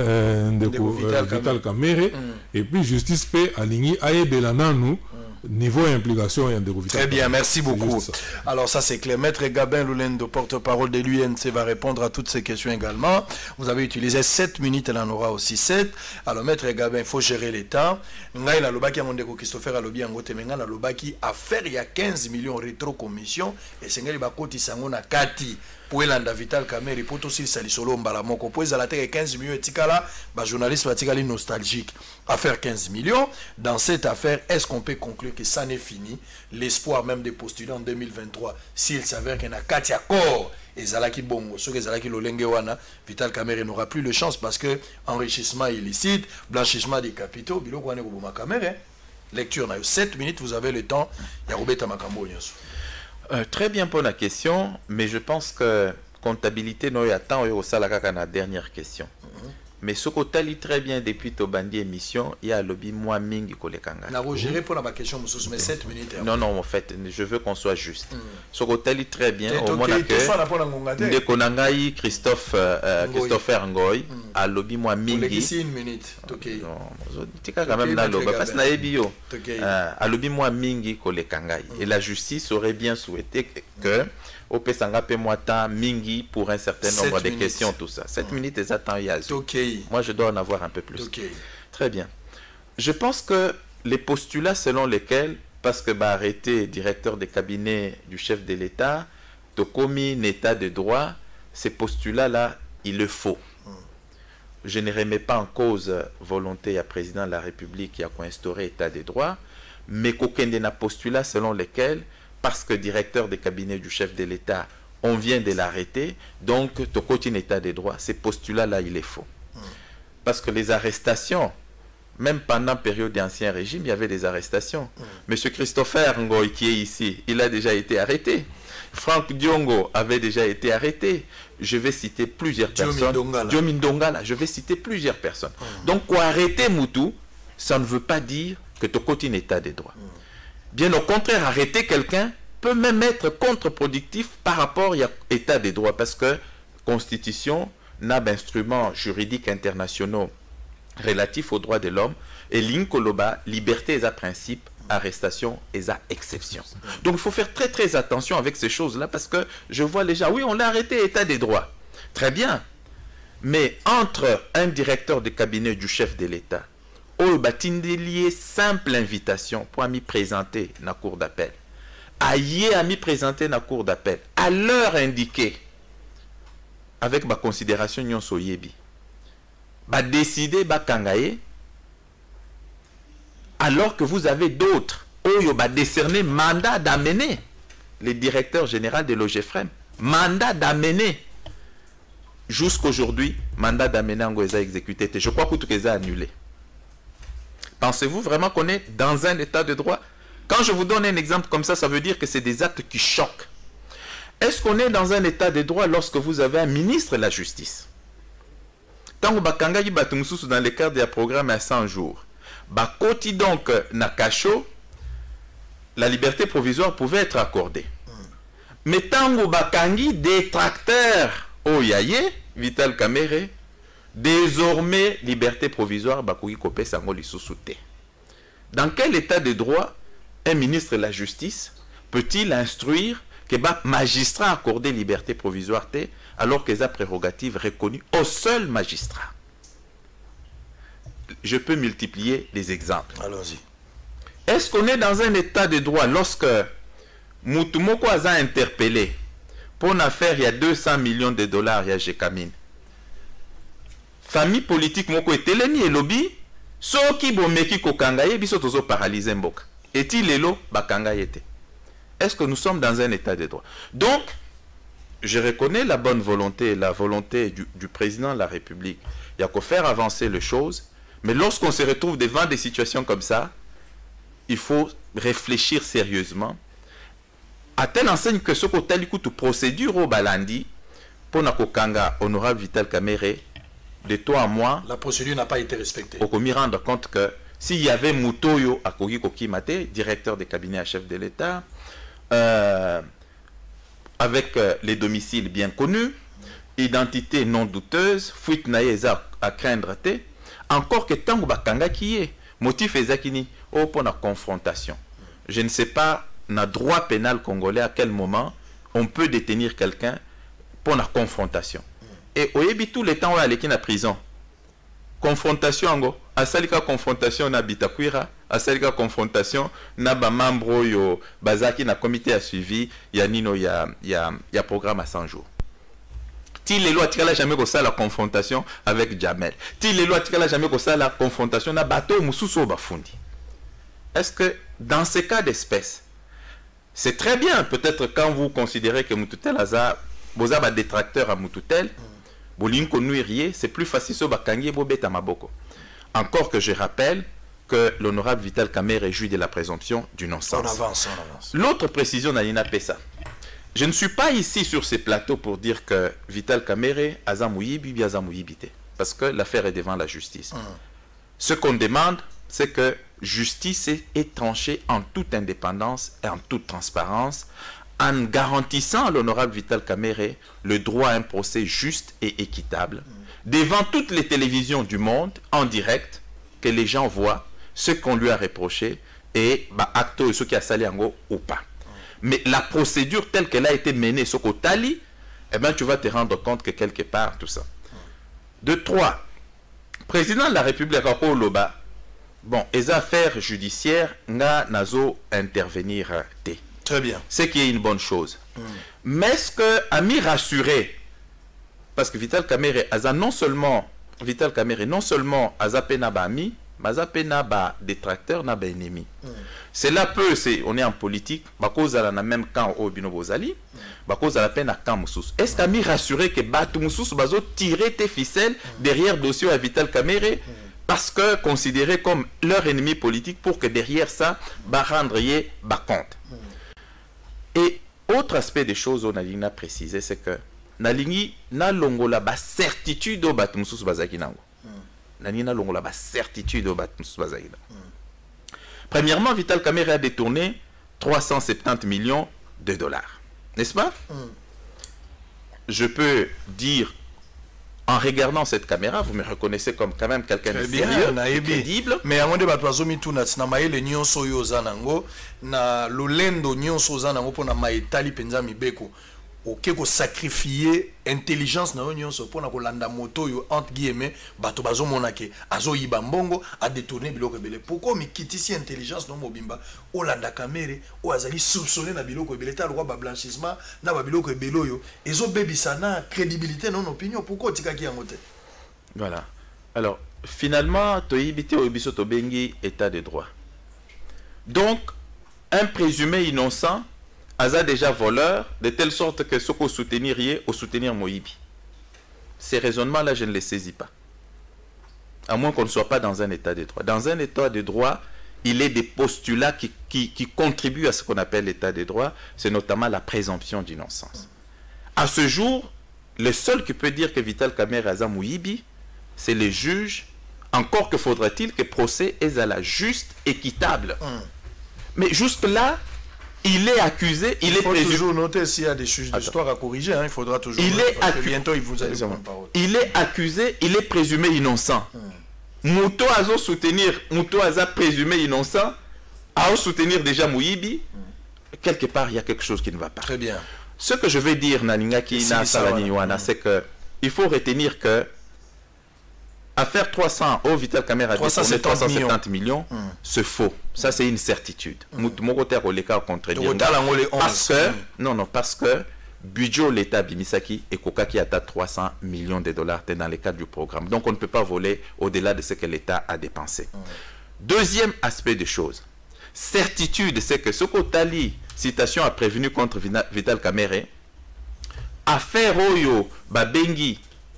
ndeko Vital Kamera et puis justice peut aligner aébela nanu niveau implication et de Très bien, merci beaucoup. Alors ça c'est clair. Maître Gabin Loulendo, porte-parole de l'UNC, va répondre à toutes ces questions également. Vous avez utilisé 7 minutes, elle en aura aussi 7. Alors Maître Gabin, il faut gérer l'État. Ngai la lobaki amondeko Christopher alobi angote menga la lobaki affaire il y a 15 millions rétro commission et sengeli bakoti sango na kati. Pour l'anda Vital Kamera, il faut aussi salisolo mbala moko. Pour la terre 15 millions etikala, ba journaliste batikali nostalgique. Affaire 15 millions. Dans cette affaire, est-ce qu'on peut conclure que ça n'est fini? L'espoir même des postulants en 2023, s'il s'avère qu'il y a 4 accords, et Zalaki Bongo, ceux qui Zalaki Lolenge Wana, Vital Kamera n'aura plus de chance parce que enrichissement illicite, blanchissement des capitaux, Bilo Kwane Goboma Kamera. Lecture, on a eu 7 minutes, vous avez le temps. Yarobeta Makambo Nyosu. Très bien pour la question, mais je pense que comptabilité nous attend au salaka la dernière question. Mais ce qu'on t'a très bien depuis ton bandi émission, il y a lobby moi mingi kolekanga. N'a géré pour la question, mais 7 minutes. Non, en fait, je veux qu'on soit juste. Ce qu'on t'a très bien, au moins que de Konangai Christopher Ngoy, a lobby moi mingi. C'est une minute. Non, tu quand même dans le parce na ebio. A lobby moi mingi kolekanga. Et la justice aurait bien souhaité que au Pesanga Pemwata Mingi pour un certain nombre de questions, tout ça. 7 minutes et attend Yazoo. Moi, je dois en avoir un peu plus. Très bien. Je pense que les postulats selon lesquels parce que bah arrêter directeur de cabinet du chef de l'État, to commis un état de droit, ces postulats-là, il le faut. Je ne remets pas en cause volonté à président de la République qui a instauré état de droit, mais qu'aucun de nos postulats selon lesquels, parce que directeur de cabinet du chef de l'État, on vient de l'arrêter, donc to côté état de droit, ces postulats-là, il est faux. Parce que les arrestations, même pendant la période d'Ancien Régime, il y avait des arrestations. Monsieur Christopher Ngoy, qui est ici, il a déjà été arrêté. Franck Diongo avait déjà été arrêté. Je vais citer plusieurs personnes. Diomi Ndongala, je vais citer plusieurs personnes. Donc, quoi arrêter Moutou, ça ne veut pas dire que tu continues état de droit. Bien au contraire, arrêter quelqu'un peut même être contre-productif par rapport à l'état de droit, parce que la Constitution n'a d'instruments juridiques internationaux relatifs aux droits de l'homme, et l'incoloba, liberté et à principe, arrestation et à exception. Donc il faut faire très très attention avec ces choses-là, parce que je vois les gens, oui, on l'a arrêté, état des droits. Très bien. Mais entre un directeur de cabinet du chef de l'État, au batindelier simple invitation pour m'y présenter dans la cour d'appel, aïe à m'y présenter dans la cour d'appel, à l'heure indiquée, avec ma considération nyon soyebi, bah décider bah kangaye, alors que vous avez d'autres, oyo bah décerner mandat d'amener le directeur général de l'OGFREM, mandat d'amener jusqu'aujourd'hui, mandat d'amener en Goéza exécuté. Je crois que tout est annulé. Pensez-vous vraiment qu'on est dans un état de droit? Quand je vous donne un exemple comme ça, ça veut dire que c'est des actes qui choquent. Est-ce qu'on est dans un état de droit lorsque vous avez un ministre de la justice? Tant que bakanga yi batumususu dans le cadre d'un programme à 100 jours, bakoti donc nakacho, la liberté provisoire pouvait être accordée. Mais tant que bakangi détracteur oyaye Vital Kamerhe, désormais liberté provisoire bakoki kopé sango lisusu te. Dans quel état de droit un ministre de la justice peut-il instruire que le magistrat a accordé liberté provisoire alors que les prérogatives reconnues au seul magistrat? Je peux multiplier les exemples. Allons-y. Est-ce qu'on est dans un état de droit lorsque Moutoumoko a interpellé pour une affaire il y a 200 millions de dollars, il y a Jekamine. Famille politique moko etelemi et lobby, soki bomeki kokangaye biso tozo paralyser mboka. Est-il lelo bakangaye te? Est-ce que nous sommes dans un état de droit? Donc, je reconnais la bonne volonté, la volonté du président de la République. Il y a qu'à faire avancer les choses, mais lorsqu'on se retrouve devant des situations comme ça, il faut réfléchir sérieusement. À telle enseigne que ce côté de procédure au Balandi, pour Nakokanga, honorable Vital Kamerhe, de toi à moi, la procédure n'a pas été respectée. On peut rendre compte que s'il y avait Mutoyo Akogi Kokimate, directeur des cabinets à chef de l'État, avec les domiciles bien connus, identité non douteuse, fuite naïza à craindre, encore que tant que Bakanga qui est, motif ezakini, au pour la confrontation. Je ne sais pas, dans le droit pénal congolais, à quel moment on peut détenir quelqu'un pour la confrontation. Et au début, tout le temps, on a allé en prison. Confrontation, à salika confrontation na bitakwira, à salika confrontation na ba membre yo bazaki na comité à suivi, ya nino ya programme à 100 jours. Ti les lois tika la jamais ko ça la confrontation avec Jamel. Ti les lois tika la jamais ko ça la confrontation na bateau mususu bafundi. Est-ce que dans ces cas d'espèce, c'est très bien peut-être quand vous considérez que Moutoutel a boza ba détracteur à Moutoutel, c'est plus facile sur Bakangi Bobeta Maboko. Encore que je rappelle que l'honorable Vital Kamerhe est jouit de la présomption du non-sens. On avance, on avance. L'autre précision d'Alina Pessa. Je ne suis pas ici sur ces plateaux pour dire que Vital Kamerhe a Zamouyi, Bibi a Zamouyi Bité. Parce que l'affaire est devant la justice. Ce qu'on demande, c'est que justice est tranchée en toute indépendance et en toute transparence, en garantissant à l'honorable Vital Kamerhe le droit à un procès juste et équitable, devant toutes les télévisions du monde, en direct, que les gens voient ce qu'on lui a reproché, et acte ce qui a sali ango ou pas. Mais la procédure telle qu'elle a été menée, ce qu'au tali, eh bien, tu vas te rendre compte que quelque part, tout ça. De 3, président de la République, bon, les affaires judiciaires, nga nazo intervenir té. Très bien. Ce qui est une bonne chose. Mais est-ce que Ami rassuré, parce que Vital Kamerhe aza non seulement Vital Kamerhe non seulement aza pena ba ami, mais aza pena ba détracteur na ba ennemi. C'est là peu, on est en politique, bako zala na même camp au bino bozali, bako zala pena camp mususu. Est-ce qu'Ami rassuré que batu mususu bazo tirer tes ficelles derrière dossier à Vital Kamerhe? Parce que considéré comme leur ennemi politique pour que derrière ça, bah rendre bah compte. Et autre aspect des choses on a précisé, c'est que nalingi na longola ba certitude au batumusus bazaki nango. Nalingi na longola ba certitude au batumusus bazaki nango. Premièrement, Vital Kamerhe a détourné 370 millions de dollars. N'est-ce pas? Je peux dire, en regardant cette caméra, vous me reconnaissez comme quand même quelqu'un de sérieux, crédible. Mais à mon débat, na maele nyonso yo zanango na lolendo nyonso zanango pona maetali penza mibeko. Ok ko sacrifier intelligence na nyonso pona ko landa moto yo entre guillemets bato bazo monake azo yiba mbongo a détourner biloko ebele. Pourquoi mi kitisi intelligence no mobimba o landa Kamerhe o azali soupçonné na biloko ebele ta lwa ba blanchissement na ba biloko ebelo yo ezo bebisa na crédibilité non opinion pourquoi tikaki yango te. Voilà. Alors finalement toyibité o biso to bengi état de droit. Donc un présumé innocent Aza déjà voleur, de telle sorte que ce qu'on soutenirait au soutenir Moïbi. Ces raisonnements-là, je ne les saisis pas. À moins qu'on ne soit pas dans un état de droit. Dans un état de droit, il est des postulats qui contribuent à ce qu'on appelle l'état de droit. C'est notamment la présomption d'innocence. À ce jour, le seul qui peut dire que Vital Kamerhe Aza Moïbi, c'est les juges. Encore que faudrait-il que le procès est à la juste, équitable. Mais jusque-là, il est accusé, il est présumé. Il faut toujours noter s'il y a des juges d'histoire à corriger, hein, il faudra toujours. Il est accusé. Bientôt, il vous allez prendre parole. Il est accusé, il est présumé innocent. Mouto Azo soutenir, Mouto Aza présumé innocent, à soutenir déjà Moïbi. Quelque part, il y a quelque chose qui ne va pas. Très bien. Ce que je vais dire, Naningaki na Salaniwana, c'est que il faut retenir que affaire 300 au Vital Kamerhe a détourné 370 millions, c'est faux. Ça, c'est une certitude. Parce que, non, parce que budget l'État Bimisaki et Kokaki a 300 millions de dollars dans le cadre du programme. Donc, on ne peut pas voler au-delà de ce que l'État a dépensé. Deuxième aspect des choses. Certitude, c'est que ce qu'Otali, citation, a prévenu contre Vital Kamerhe, affaire Oyo, Babengi,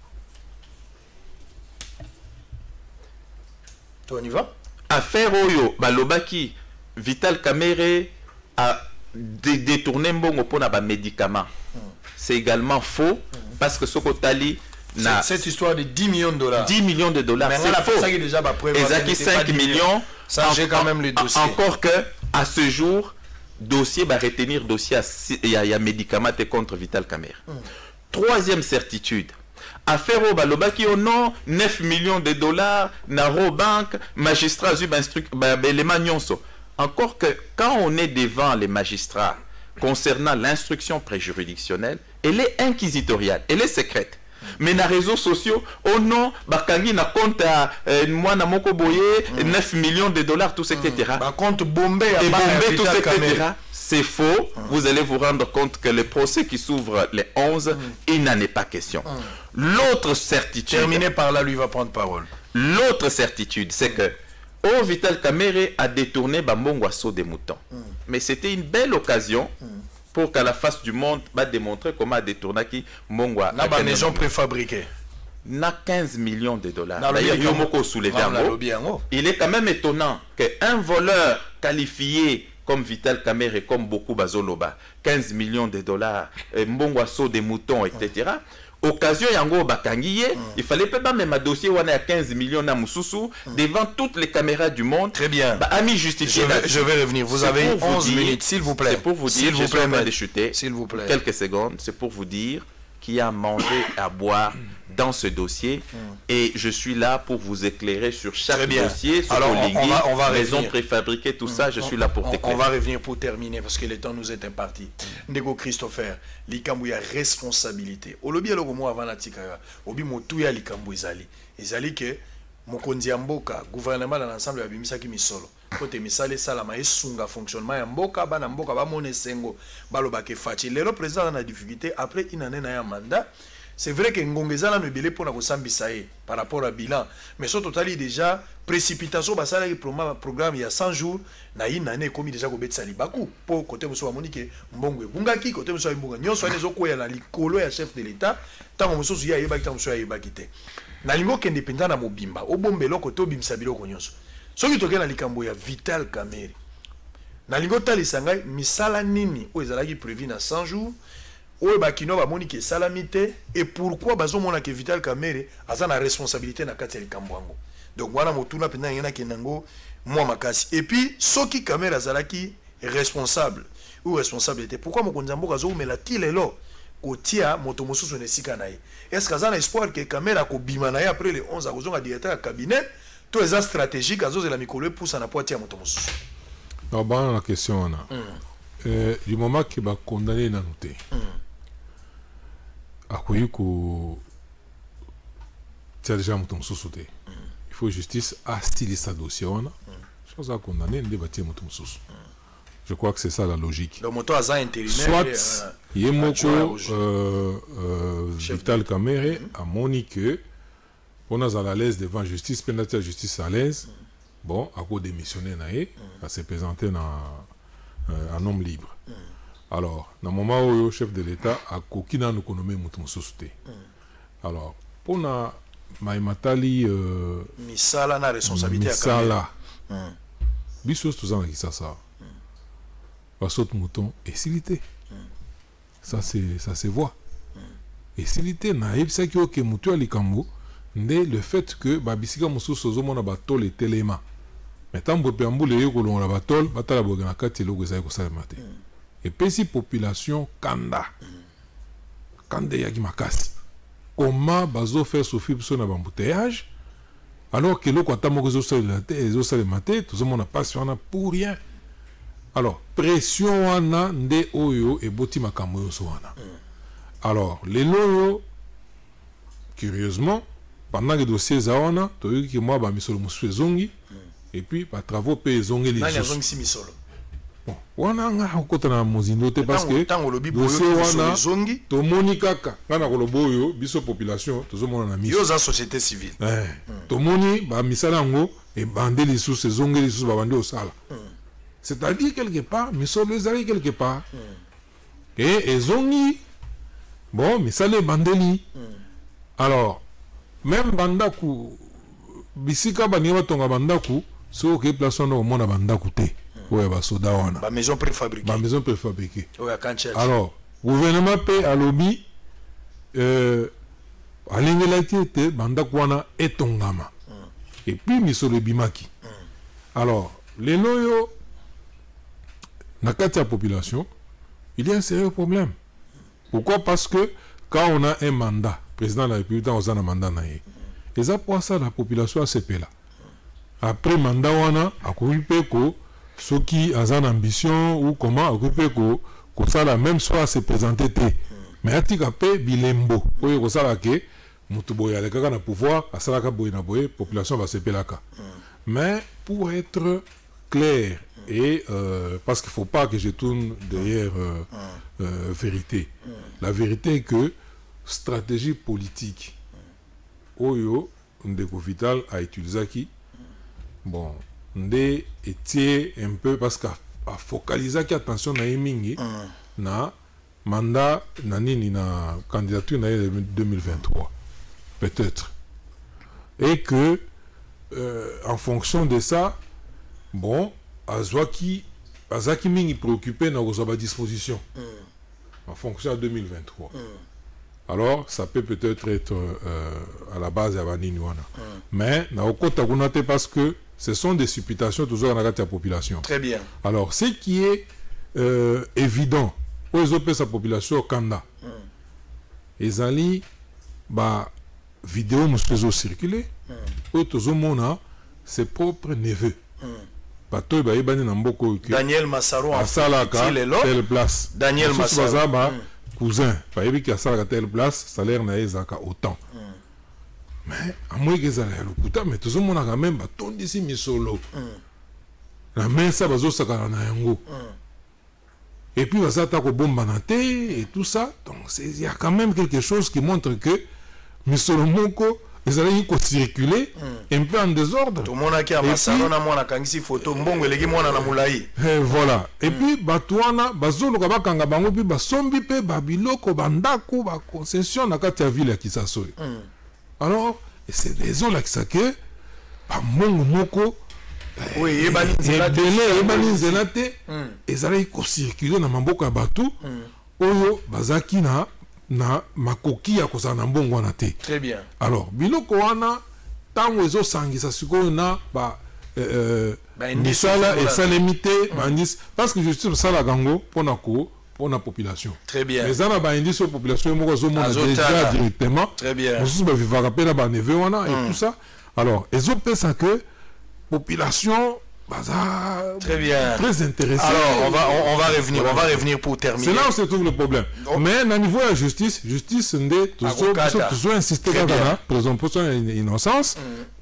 on y va. Affaire Oyo, Balobaki, Vital Kamerhe a détourné mbongo pour na médicaments. C'est également faux parce que ce Kotali n'a. Cette histoire de 10 millions de dollars. 10 millions de dollars, c'est faux. Ça déjà ma preuve. Et 5 millions. Ça, j'ai quand même le dossier. Encore que, à ce jour, dossier va retenir dossier, il y a médicaments contre Vital Kamerhe. Troisième certitude. Affaire au Balobaki au nom 9 millions de dollars Naro Bank magistrat Zub l'élément nyonso. Encore que quand on est devant les magistrats concernant l'instruction préjuridictionnelle, elle est inquisitoriale, elle est secrète. Mais dans les réseaux sociaux, au nom Bakangi na compte à moi na moko boye 9 millions de dollars tout etc. Compte bombé à bombé tout etc. C'est faux. Vous allez vous rendre compte que le procès qui s'ouvre les 11, il n'en est pas question. L'autre certitude. Terminé par là, lui va prendre parole. L'autre certitude, c'est que Vital Kamerhe a détourné Bambongo Asso des moutons. Mais c'était une belle occasion pour qu'à la face du monde, va démontrer comment a détourné qui Mbongo la maison préfabriquée. Na 15 millions de dollars. Il est quand même étonnant qu'un voleur qualifié comme Vital Kamerhe, comme beaucoup Bazoloba, 15 millions de dollars, Mbongo Asso des moutons, etc. Occasion yango bakangiye, il fallait pas même un dossier où on a 15 millions na mususu devant toutes les caméras du monde. Très bien. Ami justifié. Je vais revenir. Vous avez 11 minutes, s'il vous plaît. C'est pour vous dire, s'il vous plaît, de chuter. S'il vous plaît. Quelques secondes, c'est pour vous dire qu'il y a à manger, à boire dans ce dossier et je suis là pour vous éclairer sur chaque dossier, sur on va raison préfabriquée, tout ça, je suis là pour t'éclairer. On va revenir pour terminer parce que le temps nous est imparti. Ndeko Christopher, likambu ya responsabilité. Olobi aloko mo avant la tika, obi motu ya likambu ezali. Ezali que mokonzi ya mboka gouvernement dans l'ensemble ya bimisaki misolo côté misale sala ma esunga fonctionnement ya mboka bana mboka ba mone sengo balobake fachi lelo président na difficulté après une année na ya mandat. C'est vrai que ngongezala no belé pour na kosambisa par rapport à bilan mais so totali déjà précipitation basala ki programme il y a 100 jours na une année comme déjà ko betsa libaku pour côté muso amonike mbongo bungaki côté muso mbonga nyonso anezo koya na likolo ya chef de l'état tango muso ya yebaki tango muso ya yebaki te na lingo ke indépendant na mobimba obombelo côté obimisa biloko nyonso soki toke na likambo ya Vital Kamerhe na lingo talisa ngai misala nini o ezalaki prévu na 100 jours oyo bakino bamoni ke salamité et pourquoi bazomona ke Vital Kamerhe aza na responsabilité na kati ya likambo yango donc wana motuna pena ngena kenango moi makasi et puis soki Kamerhe azalaki responsable ou responsabilité pourquoi mokonzi mboka azomela tilelo kotia moto mosusu na esika na ye est-ce que azana espoir que Kamerhe akobima na ye après le 11 akozonga directeur ya cabinet to eza stratégique azozela mikolo poussa na poitia moto mosusu alors bana la question on a du moment que ba condamné na noté akoyi ko tia déjà moto mosusu te il faut justice astilisa dossier wana chose à condamner nde batie moto mosusu. Je crois que c'est ça la logique. Le moto a intérimaire. Soit Yemoko Vital Kamerhe a moni que on a à l'aise devant justice, pénalité justice à l'aise. Bon, à cause démissionner naé, à se présenter un homme libre. Alors, dans le moment où le chef de l'État a kokina nous connaît mutum société. Alors, pour na maimatali misala na responsabilité à Kamerhe. Misala. Bisos tous en qui ça. Saute mouton et silité. Ça se voit. Et silité na ebisa ki oke mutu alikambo nde le fait que babisika musu sozo mona batol et telema. Metam bo peambule yo kolonga la batol batala bogana kati logo za ko salemate. Et pesi population kanda. Kande yaki makasi. Comment bazo faire souffrir sur na bambouteillage alors que loko atamoko zo salemate tout le monde a pas pour rien. Alors, pression wana nde oyo et boti makambo yoso wana. Alors, les loyo, curieusement, pendant que dossier za wana, to yoki ki moi ba misolo musu zongi, et puis ba travaux pe zongi les nani zongi si misolo. Bon, wana nga okota na mozindo te parce que dossier wana zongi to moni kaka kana kolobo yo biso population to zo mona na miso. Yo za société civile. To moni ba misala ngo e bande les sous zongi les sous ba bande osala. C'est-à-dire quelque part, mais sur les alliés quelque part. Et zongi, bon, mais ça les bandeli. Alors, même bandaku, bisika baniwa tonga bandaku, so que place on au monde bandaku te. Ouais, bah soda wana. Ba maison préfabriquée. Ba maison préfabriquée. Ouais, kancha. Alors, gouvernement paie à lobby, alingela te bandaku wana etongama. Et puis misolo bimaki. Alors, les loyo dans la population, il y a un sérieux problème. Pourquoi? Parce que quand on a un mandat, président de la République, on a un mandat. Et ça pour ça, la population a ce là. Après mandat, on a occupé ceux qui ont une ambition ou comment occuper que ça la même soit se présenter. Mais à titre bilembo, pour ça là que mutuboya le kaka na pouvoir, à ça la population va se là. Mais pour être clair et parce qu'il ne faut pas que je tourne derrière vérité. La vérité est que stratégie politique Oyo Ndeko Vital a utilisé qui bon Ndé était un peu parce qu'à focaliser qui attention na emingi na mandat na nini na candidature na 2023 peut-être et que en fonction de ça bon Azwaki mingi préoccupé dans vos dispositions en fonction de 2023. Alors, ça peut peut-être être à la base de la mais parce que ce sont des supputations toujours dans la population. Très bien. Alors, ce qui est évident, aux sa population au Kanda, les alliés, vidéo nous faisons circuler, ses propres neveux. Daniel Massaro a telle place. Daniel Massaro cousin qui a telle place salaire na ezaka autant mais amoi ezala ya lokuta mais tozomona quand même batondisi misolo la mesa bazosakana na yango et puis bazata ko bomba na te et tout ça, donc il y a quand même quelque chose qui montre que misolo moko ezali ko circuler un peu en désordre. Tout le monde a qui a masalo na mwana kangisi photo mbongo eleki mwana na mulai. Voilà. Et puis batwana bazolo ka bakanga bango puis basombi pe babiloko bandako ba concession na kati ya ville ya Kisaso. Alors c'est des là qui ça que ba mbongo moko oui, ebani nzela te ezali ko circuler na maboko ya batu oyo bazaki na makoki ya kozala na mbongo wana te. Très bien. Alors biloko wana tango ezosangisa sikoyo na misala esalemi te bandisi parce que justice basala gango mpona population. Très bien. eza na baindisi oyo population moko azomona déjà directement. Très bien. mosusu bavivaka mpe na baneve wana et tout ça. Alors ezopesa que population très bien, très intéressé. Alors on va revenir pour terminer. C'est là où se trouve le problème. Mais à niveau de la justice ndé toujours insister dans la présomption d'innocence.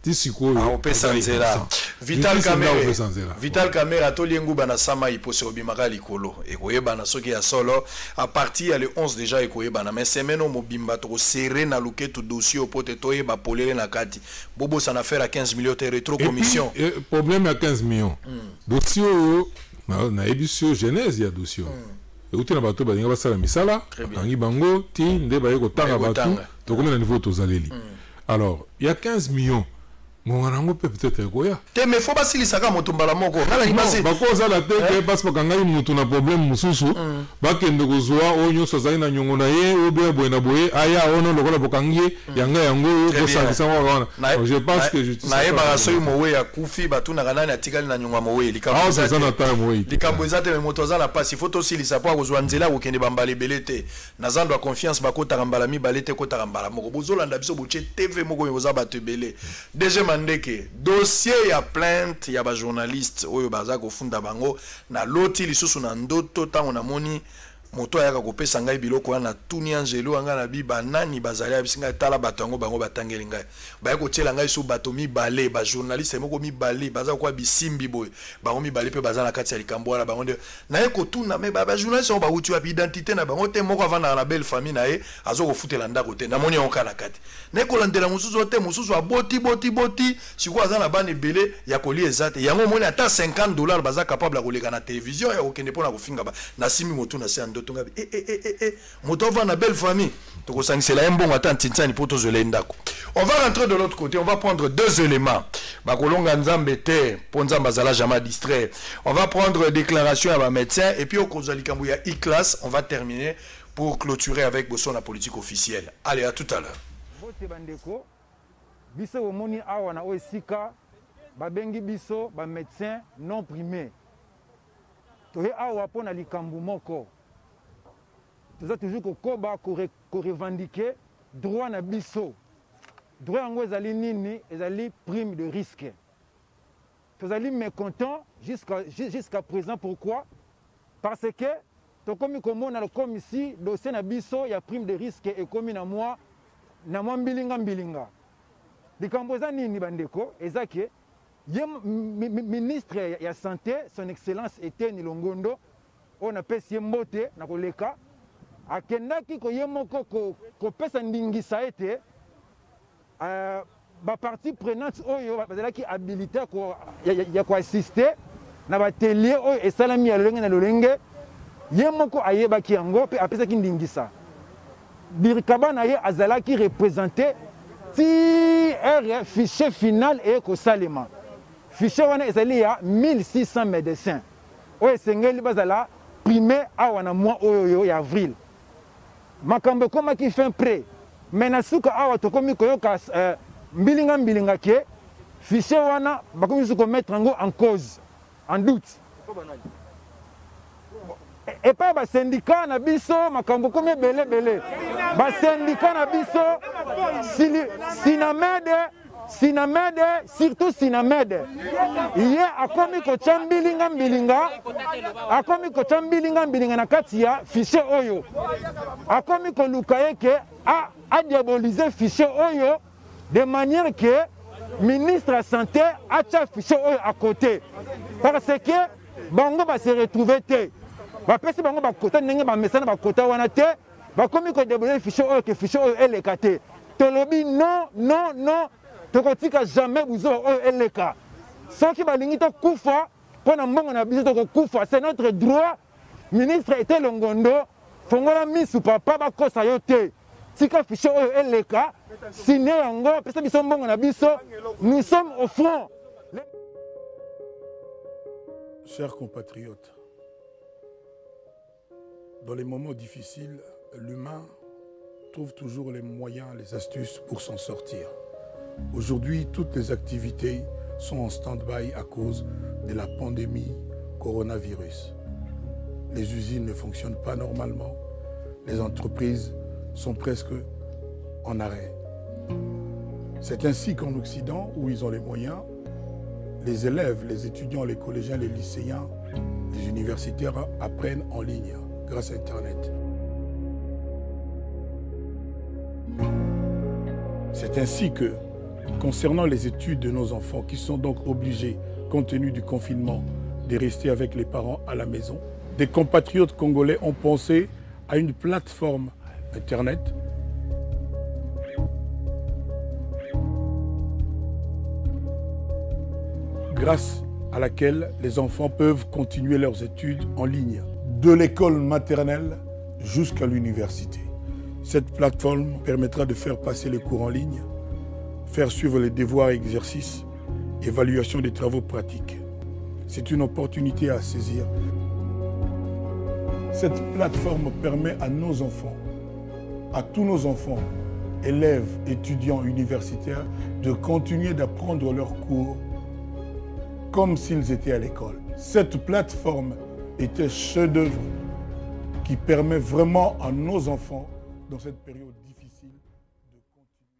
Vital Camera toliengu bana sama ipose obimaka likolo ekoyeba na soki ya solo à partir ya le 11 déjà ekoyeba na mais semaine mobimba to serré na luketu dossier opote toyeba polele na kati bobo ça na faire à 15 millions de rétro commission. Problème à 15 millions. Dossier na édition genèse ya dossier. Et où tu n'as pas tout balinga basala misala kangi bango ti nde baye ko tanga batu to comme na niveau tozaleli. Alors il y a 15 millions. Monganango peut-être koya. Te me faut basilisaka motumbala moko. Ngala imasi. Bakoza la tête parce que kangai mutu na problème mususu. Bakende kozwa onyo sozali na nyongo na ye obe boye na boye aya ono lokola bokangi yanga yango kosangisa wana. Je pense que justice. Na ye barasoyi mowe ya kufi batuna kanani atikali na nyongo mowe likambo. Ah c'est ça na ta mowe. Likambo ezate me motoza la passe. Il faut aussi lisa po kozwa nzela kokende bambala belete. Na zando confiance bakota kambala mi balete kota kambala moko. Bozolanda biso boche TV moko yoza batebele. Déjà mandeke dossier ya plainte ya ba journaliste oyo baza ko funda bango na loti lisusu na ndoto tango na moni moto ayaka kopesa ngai biloko wana tuni angelo anga na biba nani bazali abisinga tala batango bango batangeli ngai ba ko tshela ngai so bato mi balé ba journaliste moko mi balé baza kwa bisimbi boy bango mi balé pe baza na kati ya likambo wana bango na eko tuna me ba journaliste ba utu ya identité na bango te moko avana na belle famille na ye azo ko futela ndako te na moni onka na kati na eko landela mususu te mususu aboti siko aza na bane belé ya koli ezate yango moni ata $50 baza capable ya koleka na télévision ya okende pona kofinga ba na simi motu na se ando moto va na belle famille. On va rentrer de l'autre côté, on va prendre deux éléments. On va prendre déclaration à ma médecin et puis au Kozalikambuya E-Class, on va terminer pour clôturer avec Bosson la politique officielle. Allez, à tout à l'heure. Médecin non primé. Nous avons toujours revendiqué droit na biso. Droit en ezali nini, ezali prime de risque. Nous allons mécontents jusqu'à présent. Pourquoi? Parce que comme ici, dossier na biso, il y a prime de risque et comme na moi bilinga. Likamboza nini bandeko, ezake ministre ya santé, son excellence était Nilongondo, on appelle Siembote na koleka. Akendaki koyemoko kopesa ndingisa ete ba partie prenante oyo bazalaki habilité ya ko assister na batelier oyo esalami ya lolenge na lolenge yemoko ayebaki yango pe apesaki ndingisa birikaba na ye azalaki représenté ti fichier final et ko salema fichier wana ezali ya 1600 médecins oyo esengeli bazala primé awa mois oyo ya avril. Makambo koma qui fait un prêt. Mais na suka awa tokomi koyoka mbilinga ke fichier wana bakomi suko mettre en cause, en doute. Et pas ba syndicat na biso makambo komi belé. Ba syndicat na biso Sinamede, surtout Sinamede. Hier, a commis ko chambilinga na katia fichier oyo. A commis ko lukaye ke a diaboliser fichier oyo de manière que ministre de santé a fichier à côté. Parce que bango va se retrouver te. Va passer bango ba côté ndenge ba message ba côté wana te. Va comme ko débrouiller fichier que fichier est le caté. Tolobi non non non. Tokotika jamais vous est le cas. Ceux qui va lingi to kufa pour na mbongo na biso to kufa, c'est notre droit. Ministre était Longondo, fongola misu papa ba kosa yo te. Tika fichier est le cas. Signé yango, pesa biso mbongo na biso, nous sommes au front. Chers compatriotes, dans les moments difficiles, l'humain trouve toujours les moyens, les astuces pour s'en sortir. Aujourd'hui, toutes les activités sont en stand-by à cause de la pandémie coronavirus. Les usines ne fonctionnent pas normalement, les entreprises sont presque en arrêt. C'est ainsi qu'en Occident, où ils ont les moyens, les élèves, les étudiants, les collégiens, les lycéens, les universitaires apprennent en ligne grâce à Internet. C'est ainsi que, concernant les études de nos enfants qui sont donc obligés, compte tenu du confinement, de rester avec les parents à la maison, des compatriotes congolais ont pensé à une plateforme Internet grâce à laquelle les enfants peuvent continuer leurs études en ligne, de l'école maternelle jusqu'à l'université. Cette plateforme permettra de faire passer les cours en ligne, faire suivre les devoirs et exercices, évaluation des travaux pratiques. C'est une opportunité à saisir. Cette plateforme permet à nos enfants, à tous nos enfants, élèves, étudiants, universitaires, de continuer d'apprendre leurs cours comme s'ils étaient à l'école. Cette plateforme est un chef-d'œuvre qui permet vraiment à nos enfants, dans cette période difficile, de continuer.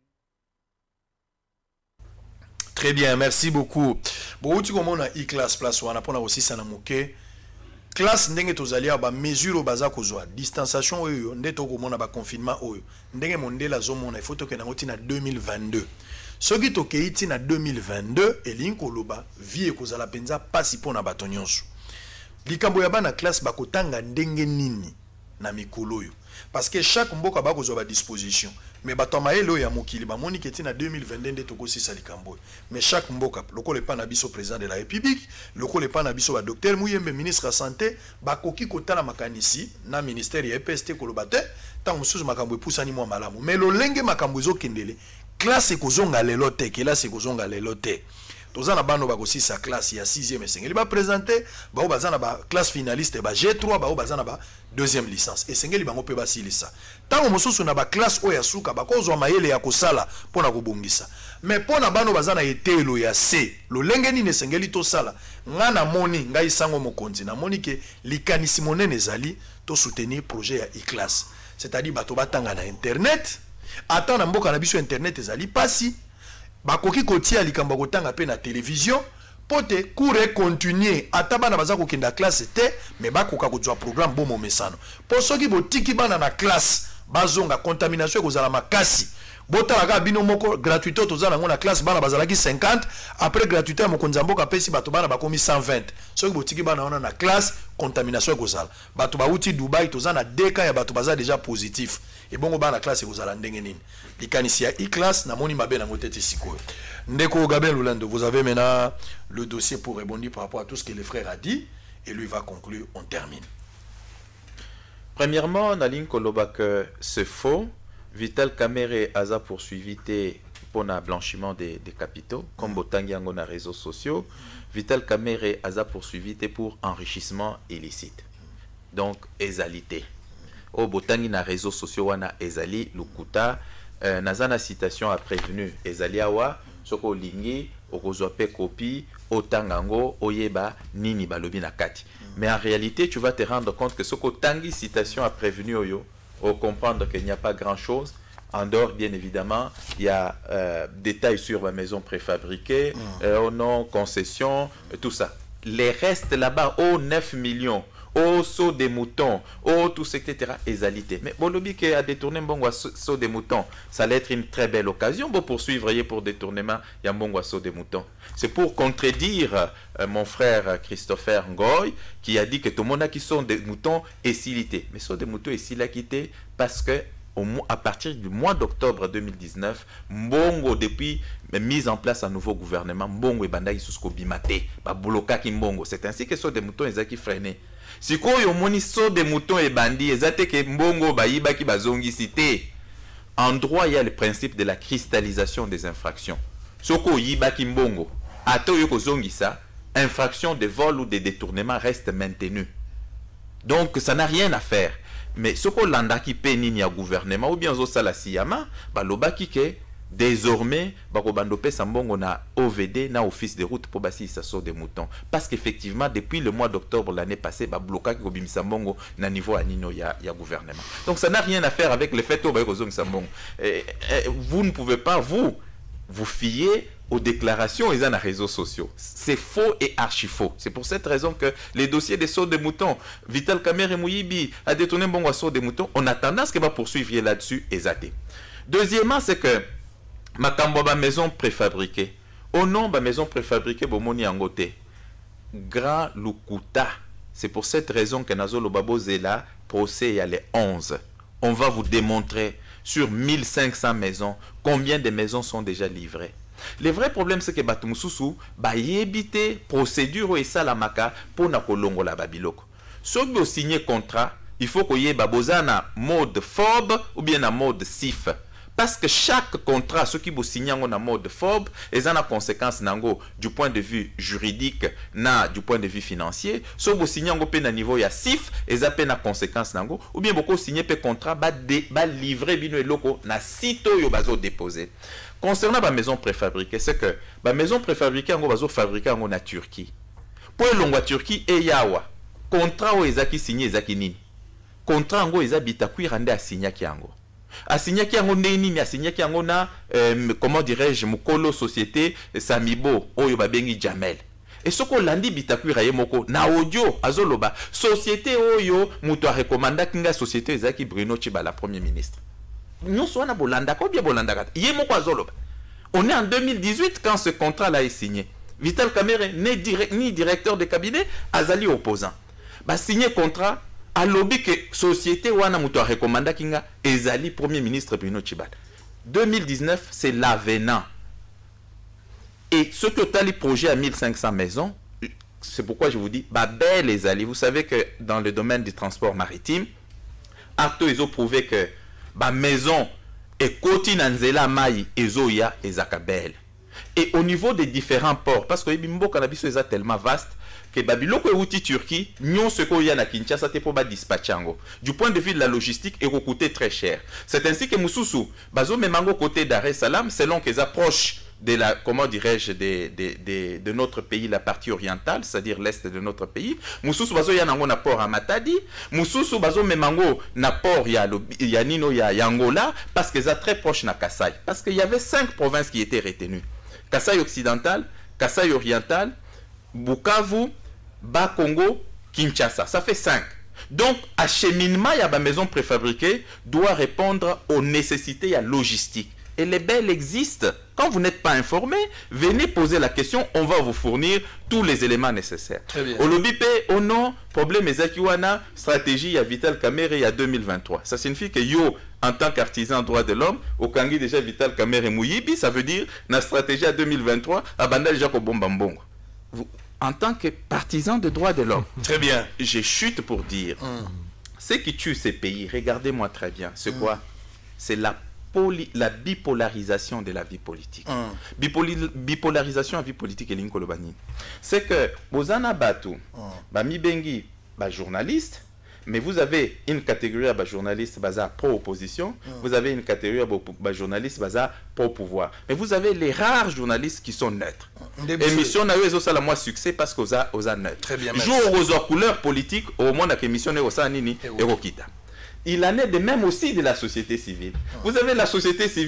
Très bien, merci beaucoup. Bon, tu comprends, on a e-class place, on a aussi ça na moké. Classe ndenge tozali ba mesure au baza kozwa distanciation oyo ndeto ko mona ba confinement oyo ndenge mondela zo mona il faut to ke nango tina 2022 soki to ke tina 2022 elinko loba vie kozala penza pasi pona bato nyonso likambo ya bana classe bakotanga ndenge nini na mikolo oyo parce que chaque mboka ba kozwa ba disposition mais bato maelo ya mokili ba moni ke tina 2022 ndeto ko sisa likambo mais chaque mboka loko le pa na biso président de la république loko le pa na biso ba docteur Muyembe ministre de santé bakoki kotala makanisi na ministère ya EPST kolobate tant mususu makambo epusani mwa malamu mais lolenge makambo ezokendele classe kozonga lelo te kelase kozonga lelo te tozana bano bakosisa classe ya 6e esengeli ba présenter ba bazana ba classe finaliste ba G3 ba bazana ba deuxième licence esengeli bango pe basilisa tango mosusu na ba classe oya suka bakozwa mayele ya kosala pona kobongisa mais pona bano bazana etelo ya C lolenge nini esengeli to sala ngana moni ngai sango mokonzi na moni ke likanisi monene zali to soutenir projet ya e-class c'est-à-dire bato batanga na internet ata na mboka na biso internet ezali pasi bakoki kotia likambo kotanga pe na télévision pote cours continuer ata bana baza kokenda classe te mais bakoka kozwa programme bomo mesano po soki botiki bana na classe bazonga contamination ekozala makasi botalaka bino moko gratuité tozala ngo na classe bana bazalaki 50 après gratuité mokonzi mboka pesi bato bana bakomi 120 soki botiki bana wana na classe contamination ekozala bato bauti Dubai tozana 2 cas ya bato baza déjà positif et bongo bana classe ekozala ndenge nini likanisi ya e-class na moni mabe na ngotete sikoyo ndeko Gabriel Lulando vous avez maintenant le dossier pour répondre par rapport à tout ce que le frère a dit et lui va conclure. On termine. Premièrement, Naline Koloba que c'est faux. Vital Kamere a poursuivi pour un blanchiment des capitaux, comme Botangi Ango na réseaux sociaux. Vital Kamere a poursuivi pour enrichissement illicite. Donc, ezalité. Au Botangi na réseaux sociaux, wana ezali lukuta. Nazana citation a prévenu ezali awa soko lingi okozwape copie otangango oyeba nini balobi na kati. Mais en réalité, tu vas te rendre compte que soko tangi citation a prévenu oyo au comprendre qu'il n'y a pas grand-chose. En dehors, bien évidemment, il y a détails sur la maison préfabriquée, au nom, concession, tout ça. Les restes là-bas, au 9 millions, au saut des moutons, au tout ce, etc. Égalité. Mais Bolobi qui a détourné Mbongo à saut des moutons, ça allait être une très belle occasion pour poursuivre pour détournement Mbongo à saut des moutons. C'est pour contredire mon frère Christopher Ngoy qui a dit que tout le monde qui sont des moutons est silité. Mais saut des moutons est silité parce que à partir du mois d'octobre 2019, Mbongo, depuis mise en place un nouveau gouvernement, Mbongo et Bandaki Susko Bimate, Babouloka Kimbongo. C'est ainsi que saut des moutons est qui freiné. Si quoi yo moni saut des moutons et bandits, ezate que Mbongo Bayiba ki bazongi cité. En droit, il y a le principe de la cristallisation des infractions. Soko Yiba Kimbongo, ato yoko zongi ça, infraction de vol ou de détournement reste maintenue. Donc ça n'a rien à faire. Mais ce qu'on l'a qui pénit au gouvernement ou bien au salasiyama, baloba qui que désormais bakobandope sambongo na OVD na office de route pour basi ça sort des moutons parce qu'effectivement depuis le mois d'octobre l'année passée ba bloqué ko bim sambongo na niveau anino ya gouvernement. Donc ça n'a rien à faire avec le fait au ba ko zong sambongo. Vous ne pouvez pas vous fier aux déclarations et aux réseaux sociaux. C'est faux et archi faux. C'est pour cette raison que les dossiers des sauts de moutons, Vital Kamerhe Mouyibi a détourné bon à saut de moutons, on a tendance qu'il va poursuivre là-dessus et zaté. Deuxièmement, c'est que Makambo ba maison préfabriquée. Au nom de maison préfabriquée, Bomoni Angote, Grand Lukuta. C'est pour cette raison que Nazolo Babo Zela procès à les 11. On va vous démontrer sur 1500 maisons combien de maisons sont déjà livrées. Le vrai problème, c'est que Batumususu va éviter procédure et salamaka pour na kolongo la babiloko. Si vous signez contrat, il faut qu'il y ait babozana mode FOB ou bien en mode SIF. Parce que chaque contrat, ceux qui vous signent en mode FOB, ils ont des conséquences du point de vue juridique, du point de vue financier. Si vous signez en niveau ya SIF, ils ont des conséquences ou bien beaucoup signer un contrat, va livrer bino loko na site yo bazo déposer. Concernant la maison préfabriquée, c'est que la maison préfabriquée va fabriquer en Turquie. Pour le Turquie et Yawa, contrat où ils signé ezaki nini. Contrat ngo ezabita kuirande a signé kiango. A signé kiango nini a signé kiango na comment dirais-je mukolo société Samibo oyo babengi Jamel. Et ce qu'on l'a dit bitakuira yemoko na audio azoloba société oyo muto a recommanda kinga société ezaki Bruno Tshibala premier ministre. On est en 2018 quand ce contrat-là est signé. Vital Kamerhe ni directeur de cabinet, azali opposant. Bah signé contrat, à lobby que société wana muto a recommanda kinga ezali premier ministre Bruno Tshibala. 2019, c'est l'avenant. Et ce que tu as les projets à 1500 maisons, c'est pourquoi je vous dis, bah belle ezali. Vous savez que dans le domaine du transport maritime, Arto ils ont prouvé que ba maison et koti nanzela mai ezoya ezakabel. Et au niveau des différents ports, parce que Bimbo Cannabis est tellement vaste que Babiloko et Outi Turquie, nyon ce qu'il y a na Kinshasa, c'est pour dispatchango. Du point de vue de la logistique, il va coûter très cher. C'est ainsi que Moussoussou, bazo memango côté Dar es Salaam, selon qu'ils approchent de la, comment dirais-je, de notre pays, la partie orientale, c'est-à-dire l'est de notre pays. Moussoussou bazo ya nango na port à Matadi, Moussoussou bazo memango na port ya Nino ya Angola, parce qu'ils sont très proches na Kasaï. Parce qu'il y avait 5 provinces qui étaient retenues. Kasaï occidental, Kasaï oriental, Bukavu, Bas-Congo, Kinshasa. Ça fait 5. Donc, acheminement, il y a ma maison préfabriquée, doit répondre aux nécessités à logistique. Et les belles existent. Quand vous n'êtes pas informé, venez poser la question, on va vous fournir tous les éléments nécessaires. Très bien. Au lobby, oh non, problème Ezakiwana, stratégie à Vital Kamerhe à 2023. Ça signifie que yo, en tant qu'artisan droit de l'homme, au Kangi déjà Vital Kamerhe Mouyibi, ça veut dire, la stratégie à 2023, à Bandal Jacob Bombambongo. En tant que partisan de droits de l'homme, très bien, je chute pour dire, ce qui tue ces pays, regardez-moi très bien, c'est quoi? C'est la bipolarisation de la vie politique. Bipolarisation de la vie politique et l'inkolobani. C'est que, Bozana Batou, Bami Bengi, journaliste, mais vous avez une catégorie à journaliste pro-opposition, vous avez une catégorie à journaliste pro-pouvoir. Mais vous avez les rares journalistes qui sont neutres. Émission n'a eu la moins succès parce qu'ils sont neutres. Très bien. Jour aux couleurs politiques, au moins la émission n'est pas nini et Rokita. Il en est de même aussi de la société civile. Vous avez la société civile,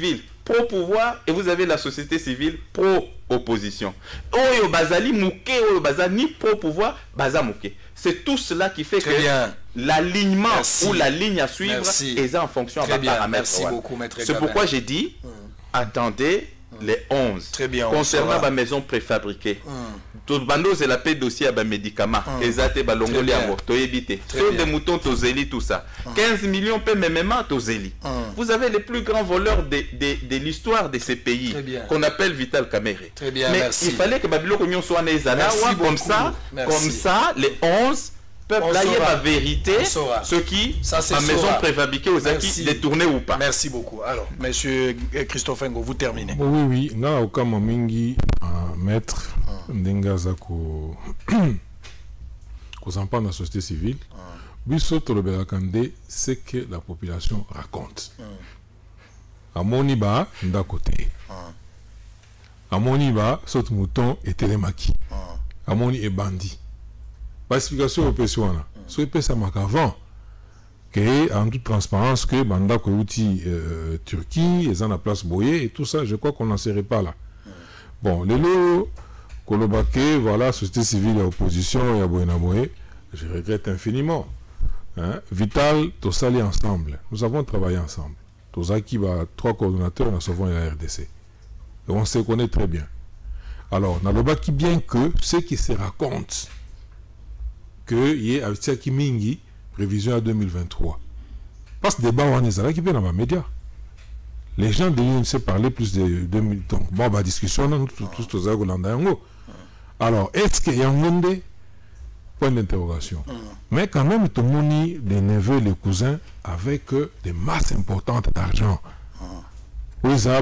pro-pouvoir et vous avez la société civile pro-opposition. Oyo bazali mouké, oyo bazali pro-pouvoir, baza mouké. C'est tout cela qui fait Très que bien. l'alignement Merci. ou la ligne à suivre Merci. est en fonction de Très bien. paramètres. Merci beaucoup, Maître C'est Gabin. pourquoi j'ai dit, attendez les 11. Très bien, on Concernant saura. ma maison préfabriquée. Tout bando c'est la paix dossier à ba médicaments. Ezate balongoli Très bien. yango toyebite. Très Sur bien. des moutons tozeli tout ça. 15 millions pe même tozeli. Vous avez les plus grands voleurs de l'histoire de ces pays Très bien. qu'on appelle Vital Kamere. Très bien, Mais merci. il fallait que Babylone Nyon soit nezana Merci comme beaucoup. ça, Merci. comme ça les 11 peuvent On là saura. la vérité On saura. ce qui Ça, c'est ma maison saura. préfabriquée aux Merci. acquis détournés ou pas. Merci beaucoup. Alors, monsieur Christophe Ngo, vous terminez. Oui, oui. Nga okama mingi maître ndengaza ko kozampa na société civile. Biso tolobelaka nde c'est que la population raconte. Amoni ba ndako te. Amoni ba saute mouton etelemaki. Amoni ebandi. Ba explication opesi wana. So epesa makavant que en toute transparence que banda ko outi Turquie et en place Boye et tout ça, je crois qu'on n'en serait pas là. Bon, les lots Kolobake, voilà, société civile et opposition, et Boye, je regrette infiniment. Hein? Vital, Tosali ensemble. Nous avons travaillé ensemble. Tosaki, 3 coordonnateurs, nous avons la RDC. Et on se connaît très bien. Alors, Nalobaki, bien que ceux qui se racontent qu'il y ait Avitiaki Mingi, prévision à 2023. Parce que débat, on est là qui vient dans les médias. Les gens de l'UNC parlaient plus de 2000. Donc, bon, bah, discussion, nous tous aux Agolanda. Alors, est-ce qu'il y a un point d'interrogation? Mais quand même, tout le monde, les neveux, les cousins, avec des masses importantes d'argent. Oui, ça,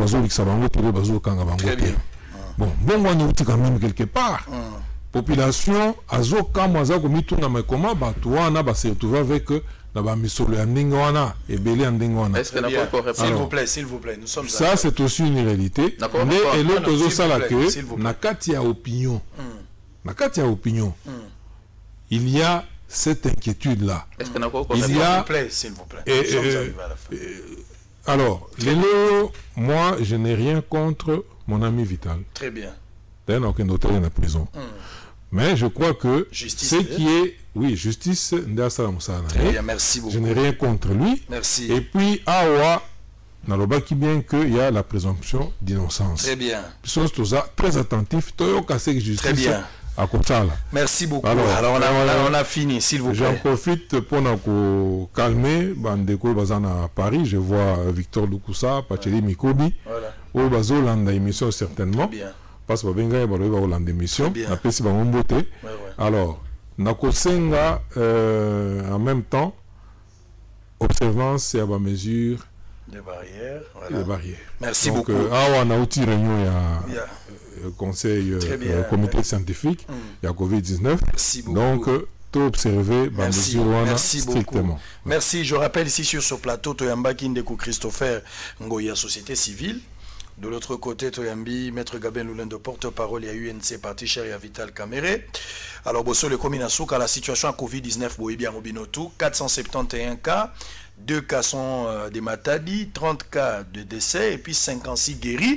Très bien. bon, on est quand même quelque part. Population, azo kama aza komitunga mais comment batuana ba se retrouver avec la ba misolo ya ndenge wana ebele ya ndenge wana. Est-ce que n'a pas encore répondu? S'il vous plaît, nous sommes Ça c'est aussi une réalité. Mais et l'autre ozo sala que na kati ya opinion. Na kati ya opinion. Il y a cette inquiétude là. Est-ce que n'a pas encore Il y a s'il vous plaît. Nous sommes arrivés à la fin. Alors, Lélo, moi je n'ai rien contre mon ami Vital. Très bien. D'ailleurs, il n'y a aucun autre dans la prison. Mais je crois que Justice, ce qui est... Oui, justice, très bien, merci beaucoup. je n'ai rien contre lui. Merci. Et puis, Awa, Nalobaki bien qu'il y a la présomption d'innocence. Très bien. Ils sont tous très attentifs. Très bien. À Kotala. Merci beaucoup. Alors, on a fini, s'il vous plaît. J'en profite pour calmer Bandeko Bazana à Paris. Je vois Victor Lukusa, Pacheli Mikobi. Voilà. Au Bazo Landa émission certainement. Très bien. Parce que Benga est Hollande émission. Bien. La PC Bangombote. Alors, Nakosenga en même temps, observance et à mesure des barrières. Voilà. Des barrières. Merci donc, beaucoup. On a outil réunion, il y a conseil, comité scientifique, il y a Covid-19. Merci beaucoup. Donc, tout observer, merci strictement. Beaucoup. Merci. Je rappelle ici sur ce plateau, Toyamba Kindeko Christopher Ngoya, Société Civile. De l'autre côté, Toyambi, Maître Gabin Loulin de porte-parole, il y a UNC, Parti Cher et Vital Kamere. Alors, Bosso, le Kominasou, à la situation à Covid-19, Boébia Mobinotou, 471 cas, 2 cas sont des Matadi, 30 cas de décès et puis 56 guéris.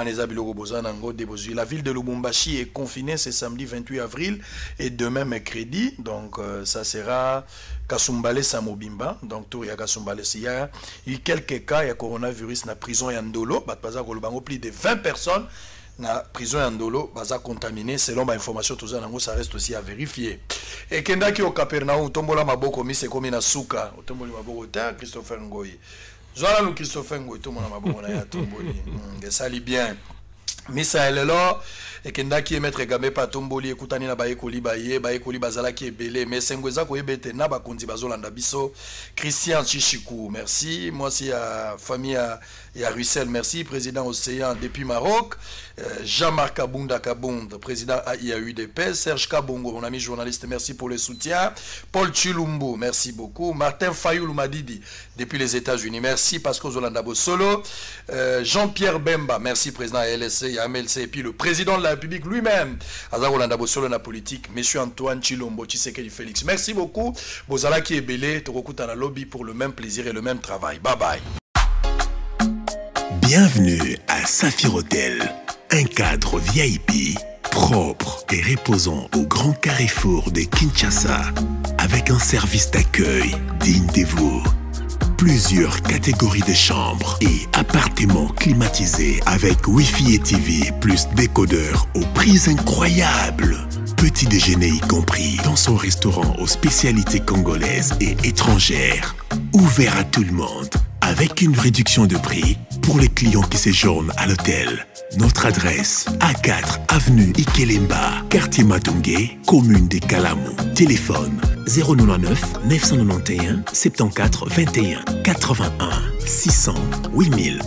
La ville de Lubumbashi est confinée ce samedi 28 avril et demain mercredi. Donc, ça sera Kasumbale Samobimba. Donc, tout il y a Kasumbale. Il y a eu quelques cas, il y a coronavirus dans la prison Yandolo. Plus de 20 personnes dans la prison Yandolo sont contaminées. Selon l'information, tout ça reste aussi à vérifier. Et Kendaki au Capernaum, Tombola Maboko, c'est comme une souka. Tombola Maboko, Christopher Ngoyi. Zola le Christopher Ngoyi, tout le monde Maboko, Tomboli. Ça lit bien. Misa Elelo. Et Kendaki est maître Gamé Patomboli, Koutani na Baekoli Baye, Baekoli Bazala qui est belé, mais Sengweza Koyebete na Bakundi Bazolanda Biso, Christian Chichikou, merci. Moi aussi à famille à Russell, merci. Président Océan depuis Maroc, Jean-Marc Kabunda Kabund, président AIAUDP, Serge Kabongo, mon ami journaliste, merci pour le soutien. Paul Chilumbo, merci beaucoup. Martin Fayoulou Madidi, depuis les États-Unis, merci. Pascal Zolanda Bosolo, Jean-Pierre Bemba, merci président LSC, MLC, et puis le président de la République lui-même, Azarolanda Bosolo la politique, monsieur Antoine Chilombo, Tshisekedi Félix. Merci beaucoup. Bozala qui est belé, Tokokuta na lobby pour le même plaisir et le même travail. Bye bye. Bienvenue à Saphir Hotel, un cadre VIP, propre et reposant au grand carrefour de Kinshasa, avec un service d'accueil digne de vous. Plusieurs catégories de chambres et appartements climatisés avec Wi-Fi et TV plus décodeur aux prix incroyables. Petit déjeuner y compris dans son restaurant aux spécialités congolaises et étrangères. Ouvert à tout le monde avec une réduction de prix pour les clients qui séjournent à l'hôtel. Notre adresse, A4 avenue Ikelemba, quartier Matungé, commune de Kalamu. Téléphone 099 991 74 21 81 600 8000.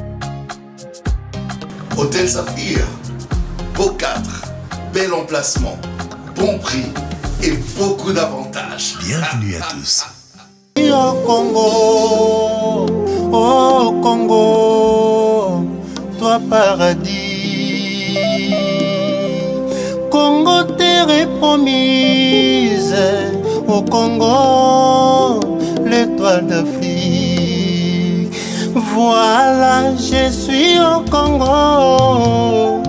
Hôtel Saphir, beau 4, bel emplacement, bon prix et beaucoup d'avantages. Bienvenue à tous. Au Congo, toi paradis. Congo, terre promise. Au Congo, l'étoile d'Afrique. Voilà, je suis au Congo,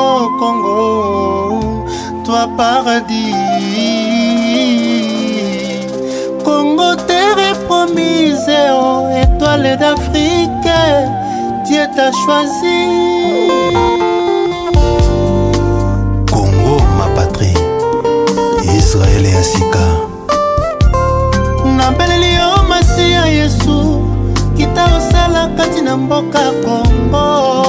toi paradis. Congo, terre promise, oh, étoile d'Afrique, Dieu t'a choisi. Congo, ma patrie, Israël et Asika. Nabeleli yo Masiya Yesu, kita osala kati na mboka Congo.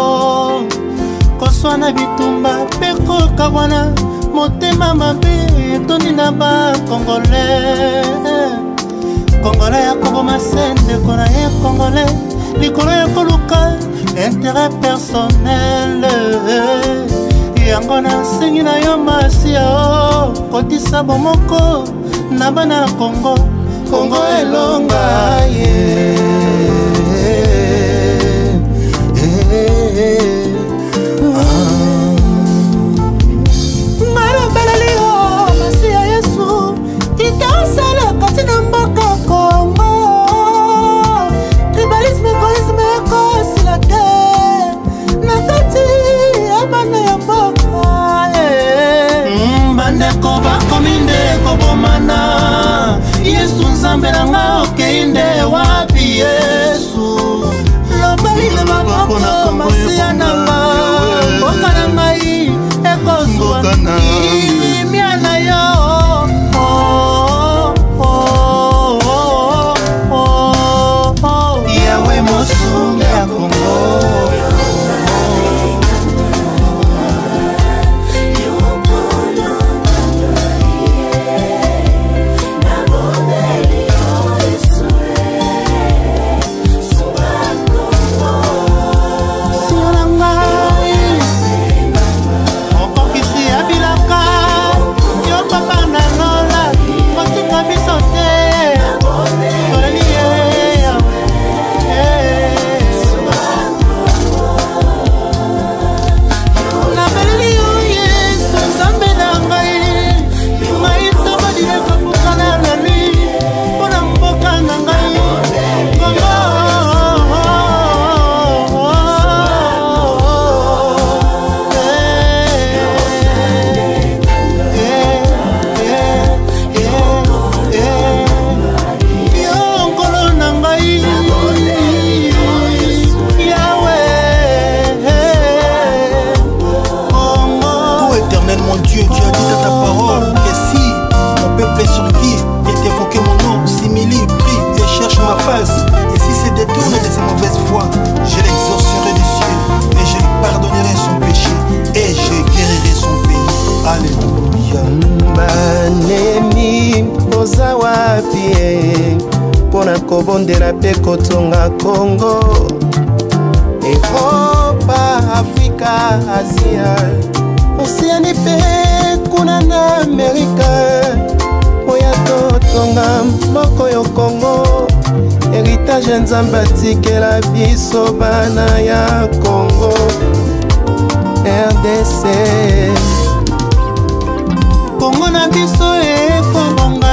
Koswana bitumba pe kokabwana, motema mabe etoni na ba Congolais. Congolais ya koboma sende kona ye Congolais, likolo ya koluka intérêt personnel. Yango nasengi na yo Masiya, kotisa bomoko na bana Congo. Congo elonga ye Marabeleli yo Masiya Yesu, tikasala kati na mboka Congo. Tribalisme, égoïsme, ekosila te na kati ya bana ya mboka. Bandeko bakomi nde kobomana, Yesu nzambe nanga okei nde wapi Yesu. Lobali le maboko Masiya nanga, mboka na ngai ekozwa kimia na yo. Yawe mosungi ya Congo. Kobondela pe kotonga Congo, Europa, Afrika, Asia, Oceanie pe kuna na Amerika. Oya totonga moko yo Congo, héritage nzambe atikela biso bana ya Congo. RDC Congo na biso ekobonga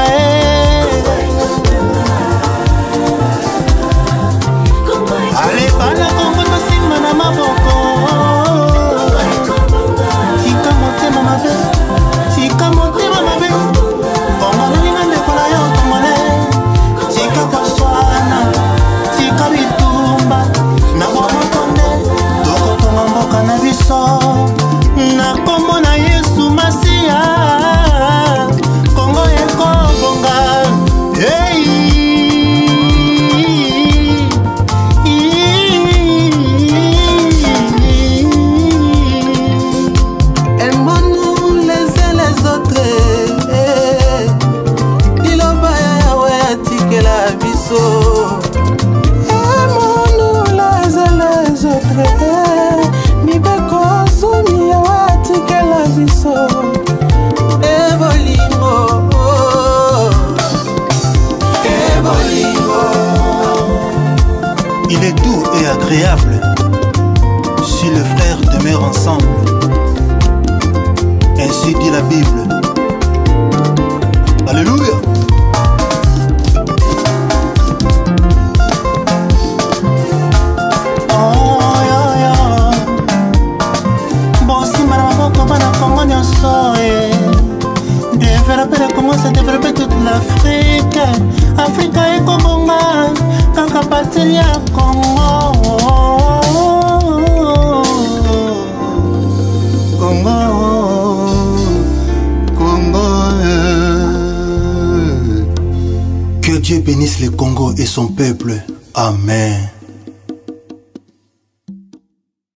Ale bana Congo tosimba na mabo Il est doux et agréable si les frères demeurent ensemble. Ainsi dit la Bible. Alléluia. Commence à développer toute l'Afrique. Afrique est Congo, quand on partit à Congo. Que Dieu bénisse le Congo et son peuple. Amen.